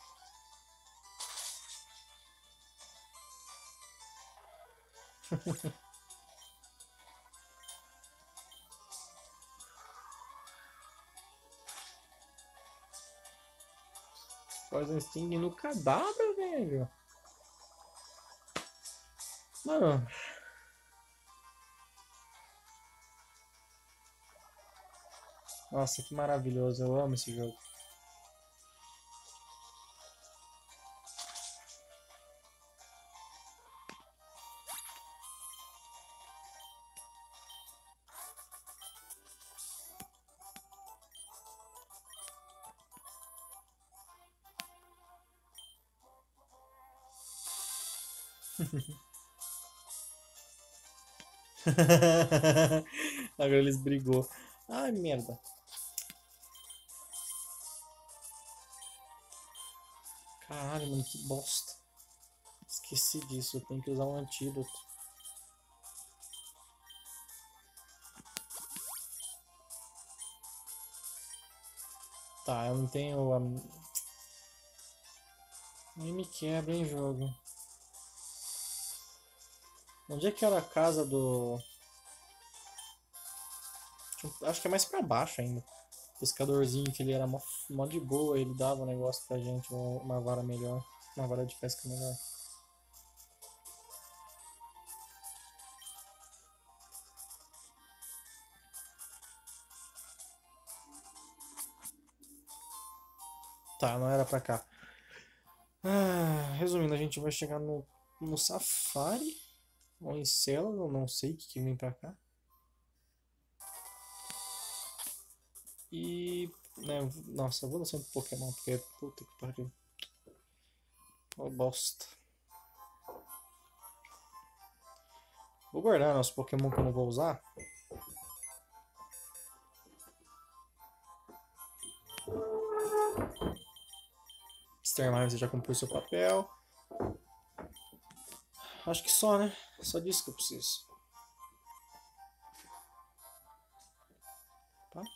Poison Sting no cadáver, velho. Mano. Nossa, que maravilhoso. Eu amo esse jogo. Agora eles brigou. Ai, merda. Caralho, mano, que bosta. Esqueci disso, eu tenho que usar um antídoto. Tá, eu não tenho... A... Nem me quebra, hein, jogo. Onde é que era a casa do... Acho que é mais pra baixo ainda. Pescadorzinho, que ele era mó, mó de boa, ele dava um negócio pra gente, uma, uma vara melhor. Uma vara de pesca melhor. Tá, não era pra cá. Ah, resumindo, a gente vai chegar no, no Safari. Ou em Cela, eu não sei o que, que vem pra cá. E... Né, nossa, eu vou lançar um Pokémon, porque puta que pariu. Ó, bosta. Vou guardar nosso Pokémon que eu não vou usar. Starmine, você já cumpriu seu papel. Acho que só, né? Só disso que eu preciso. Tá?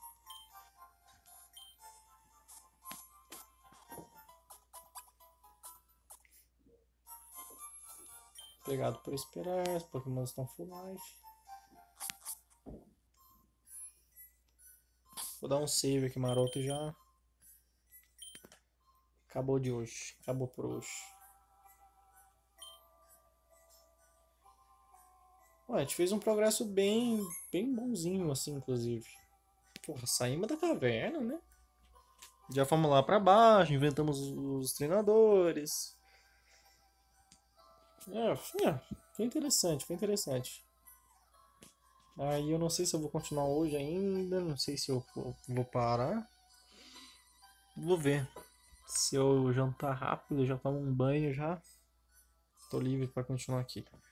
Obrigado por esperar. Os Pokémon estão full life. Vou dar um save aqui maroto e já. Acabou de hoje. Acabou por hoje. Ué, a gente fez um progresso bem, bem bonzinho assim, inclusive. Porra, saímos da caverna, né? Já fomos lá pra baixo, inventamos os treinadores. É, é, foi interessante, foi interessante. Aí eu não sei se eu vou continuar hoje ainda, não sei se eu vou vou parar. Vou ver. Se eu jantar rápido, já tomo um banho já. Tô livre pra continuar aqui.